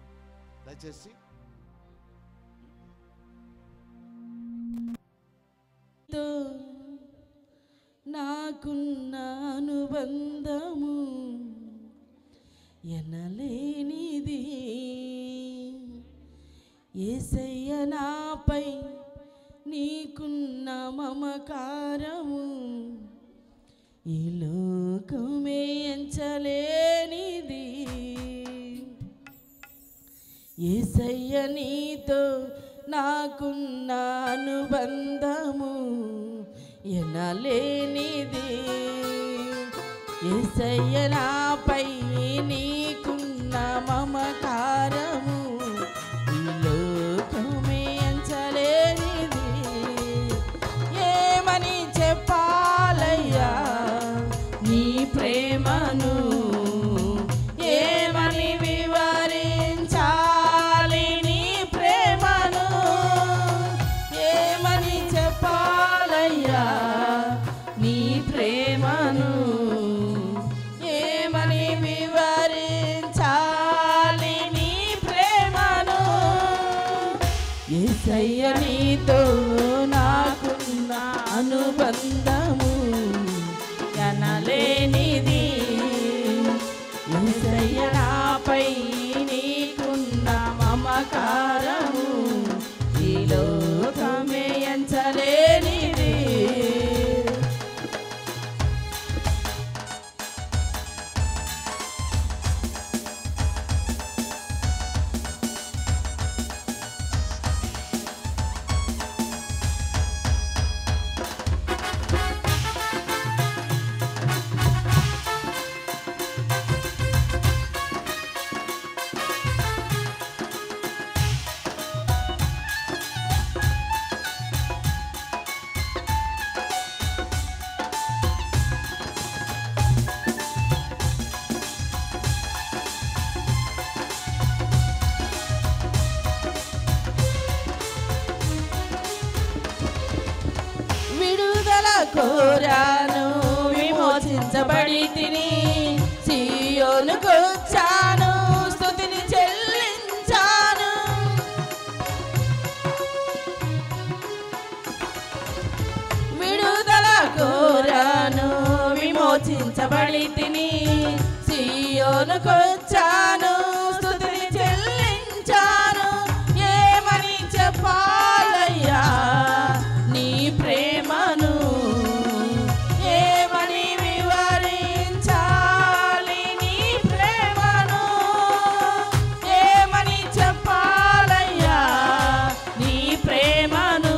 దయచేసి నాకున్న అనుబంధము ఎనలేనిది, యేసయ్య నాపై నీకున్న మమకారము ఈ లోకమే ఎంచలేనిది. యేసయ్య నీతో నాకున్న అనుబంధము ఎనలేనిది, యేసయ్య నాపై నీకున్న మమకారము ఈ లోకమే ఎంచలేనిది. ఏమని చెప్పాలయ్యా నీ ప్రేమను, ఏమని వివరించాలి నీ ప్రేమను, ఏమని చెప్పాలయ్యా నీ ప్రేమను, ఏమని వివరించాలి నీ ప్రేమను. యేసయ్య నీతో నాకున్న అనుబంధము ఎనలేనిది, యేసయ్య నాపై నీకున్న మమకారము ఈ లోకమే ఎంచలేనిది. కోరాను విమోచించబడి తిని సీయోనుకొచ్చాను స్తుతిని చెల్లించాను. విడుదల కోరాను విమోచించబడి తిని సీయోనుకొచ్చాను స్తుతిని చెల్లించాను. ఏమని చెప్పాలయ్యా నీ ప్రేమను, ఏమని వివరించాలి నీ ప్రేమను, ఏమని చెప్పాలయ్యా నీ ప్రేమను,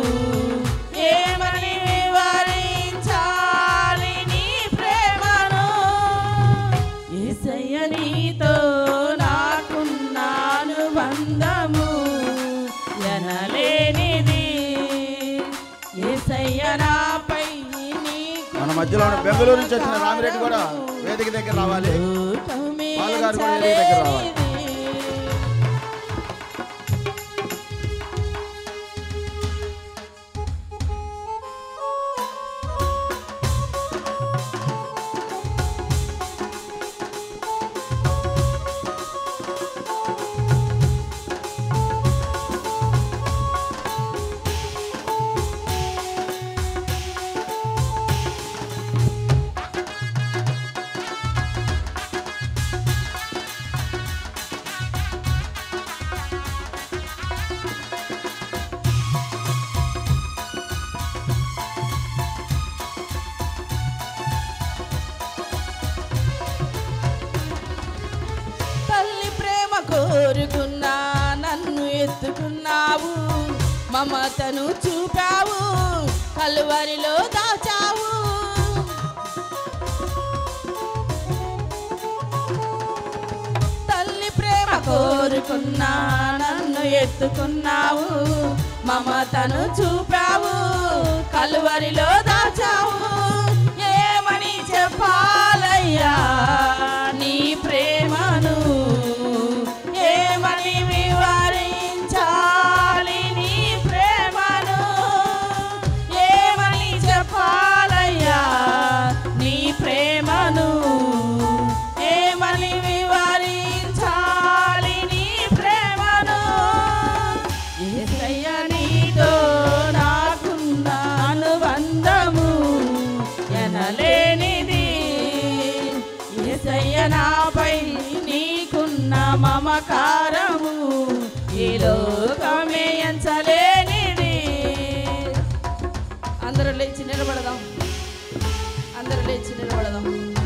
ఏమని వివరించాలి నీ ప్రేమను. యేసయ్య నీతో నాకున్న అనుబంధము ఎనలేనిది. యేసయ్య నాపై నీకు మన మధ్యలో ఉన్న బెంగళూరు నుంచి వచ్చిన రామిరెడ్డి కూడా వేదిక దగ్గర రావాలి. బాలుగారు కూడా వేదిక దగ్గర రావాలి. తల్లి ప్రేమ కోరుకున్నా నన్ను ఎత్తుకున్నావు, మమతను చూపావు కలువరిలో దాచావు. తల్లి ప్రేమ కోరుకున్నా నన్ను ఎత్తుకున్నావు, మమతను చూపావు కలువరిలో దాచావు. ఏమని చెప్పాలయ్యా నీ ప్రేమను, ఏమని వివరించాలి నీ ప్రేమను, ఏమని చెప్పాలయ్యా నీ ప్రేమను, ఏమని వివరించాలి నీ ప్రేమను. యేసయ్య నీతో నాకున్న అనుబంధము ఎనలేనిది. యేసయ్య నాపై నీకున్న మమకారము ఈ లోకమే ఎంచలేనిది. అందరూ లేచి నిలబడదాం, అందరూ లేచి నిలబడదాం.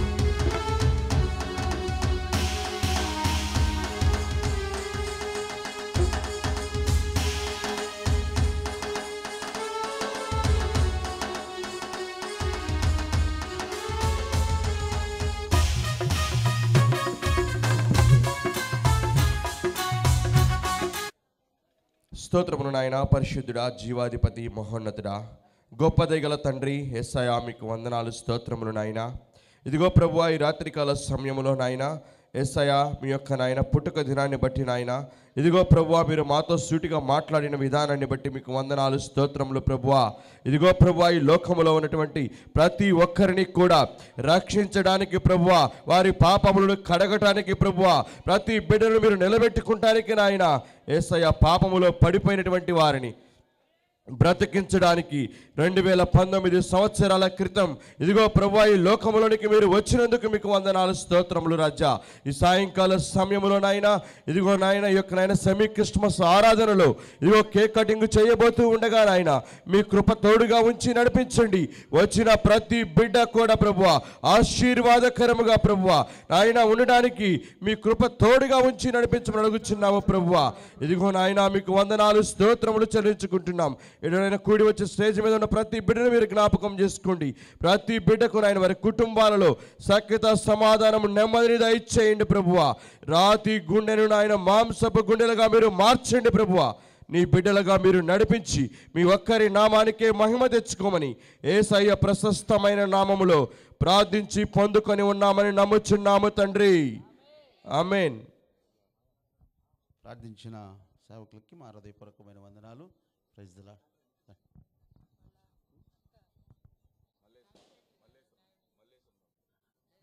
స్తోత్రమును నాయన, పరిశుద్ధుడా, జీవాధిపతి, మహోన్నతుడా, గొప్ప దయగల తండ్రి యేసయ్యా మీకు వందనాలు, స్తోత్రములు నాయన. ఇదిగో ప్రభువా, ఈ రాత్రికాల సమయంలో నాయన యేసయ్యా మీ యొక్క నాయన పుట్టుక దినాన్ని బట్టి నాయన ఇదిగో ప్రభువా, మీరు మాతో సూటిగా మాట్లాడిన విధానాన్ని బట్టి మీకు వందనాలు, స్తోత్రములు ప్రభువా. ఇదిగో ప్రభువా, ఈ లోకములో ఉన్నటువంటి ప్రతి ఒక్కరిని కూడా రక్షించడానికి ప్రభువా, వారి పాపములను కడగటానికి ప్రభువా, ప్రతి బిడ్డను మీరు నిలబెట్టుకుంటానికి నాయన యేసయ్య పాపములో పడిపోయినటువంటి వారిని బ్రతికించడానికి రెండు వేల పంతొమ్మిది సంవత్సరాల క్రితం ఇదిగో ప్రభువా ఈ లోకములోనికి మీరు వచ్చినందుకు మీకు వందనాలు, స్తోత్రములు రాజా. ఈ సాయంకాల సమయంలో నాయన ఇదిగో నాయన ఈ యొక్క నాయన సెమీ క్రిస్మస్ ఆరాధనలో ఇదిగో కేక్ కటింగ్ చేయబోతూ ఉండగా నాయన మీ కృప తోడుగా ఉంచి నడిపించండి. వచ్చిన ప్రతి బిడ్డ కూడా ప్రభువా ఆశీర్వాదకరముగా ప్రభువా నాయన ఉండడానికి మీ కృప తోడుగా ఉంచి నడిపించమని అడుగుచున్నాము ప్రభువా. ఇదిగో నాయన మీకు వందనాలు, స్తోత్రములు చెల్లించుకుంటున్నాం. ఎక్కడైనా కూడి వచ్చే స్టేజ్ మీద ఉన్న ప్రతి బిడ్డను మీరు జ్ఞాపకం చేసుకోండి. ప్రతి బిడ్డకు నాయన వారి కుటుంబాలలో సఖ్యత, సమాధానం, నెమ్మదిని దయచేయండి ప్రభువా. రాతి గుండెను నాయన మాంసపు గుండెలుగా మీరు మార్చండి ప్రభువా. నీ బిడ్డలుగా మీరు నడిపించి మీ ఒక్కరి నామానికే మహిమ తెచ్చుకోమని యేసయ్య ప్రశస్తమైన నామములో ప్రార్థించి పొందుకొని ఉన్నామని నమ్ముచున్నాము తండ్రి, ఆమేన్. ప్రార్థించిన సేవకులకి మా హృదయపూర్వకమైన వందనాలు. Praise the lord.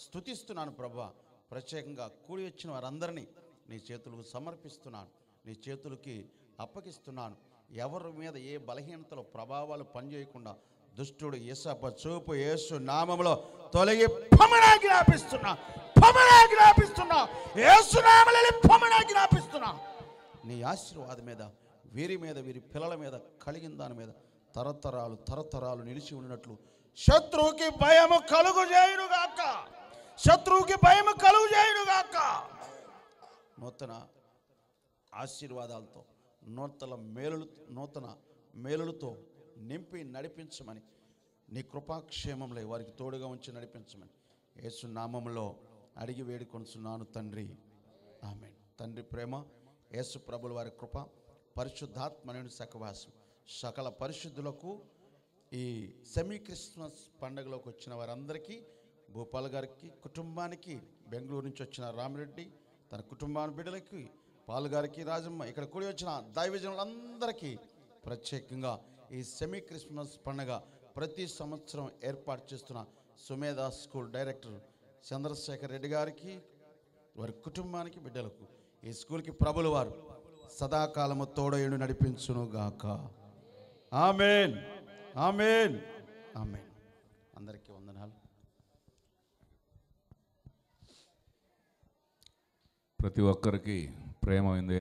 స్తుతిస్తున్నాను ప్రభా. ప్రత్యేకంగా కూడి వచ్చిన వారందరినీ నీ చేతులకు సమర్పిస్తున్నాను, నీ చేతులకి అప్పగిస్తున్నాను. ఎవరి మీద ఏ బలహీనతలో ప్రభావాలు పనిచేయకుండా దుష్టుడు యేసప్ప చూపు యేసు నామములో తొలగి పొమనా జ్ఞాపిస్తున్నా, పొమనా జ్ఞాపిస్తున్నా, యేసు నామములో పొమనా జ్ఞాపిస్తున్నా. నీ ఆశీర్వాదం మీద, వీరి మీద, వీరి పిల్లల మీద కలిగిన దాని మీద తరతరాలు తరతరాలు నిలిచి ఉన్నట్లు శత్రువుకి భయము కలుగు చేయునుగాక, శత్రువుకి భయము కలుగు చేయునుగాక. నూతన ఆశీర్వాదాలతో, నూతన మేలులు నూతన మేలులతో నింపి నడిపించమని, నీ కృపాక్షేమంలో వారికి తోడుగా ఉంచి నడిపించమని యేసు నామములో అడిగి వేడుకొనుచున్నాను తండ్రి, ఆమేన్. తండ్రి ప్రేమ, యేసు ప్రభుల వారి కృప, పరిశుద్ధాత్మని సహవాసం సకల పరిశుద్ధులకు ఈ సెమీ క్రిస్మస్ పండుగలోకి వచ్చిన వారందరికీ, భూపాల్ గారికి కుటుంబానికి, బెంగళూరు నుంచి వచ్చిన రామిరెడ్డి తన కుటుంబాన్ని బిడ్డలకి, పాల్ గారికి, రాజమ్మ, ఇక్కడ కూడి వచ్చిన దైవజనులందరికీ ప్రత్యేకంగా ఈ సెమీ క్రిస్మస్ పండుగ ప్రతి సంవత్సరం ఏర్పాటు చేస్తున్న సుమేధ స్కూల్ డైరెక్టర్ చంద్రశేఖర్ రెడ్డి గారికి, వారి కుటుంబానికి, బిడ్డలకు, ఈ స్కూల్కి ప్రభుల వారు సదాకాలము తోడయుడు నడిపించును గాక. ఆమేన్, ఆమేన్, ఆమేన్. అందరికీ వందనాలు. ప్రతి ఒక్కరికి ప్రేమ ఉంది.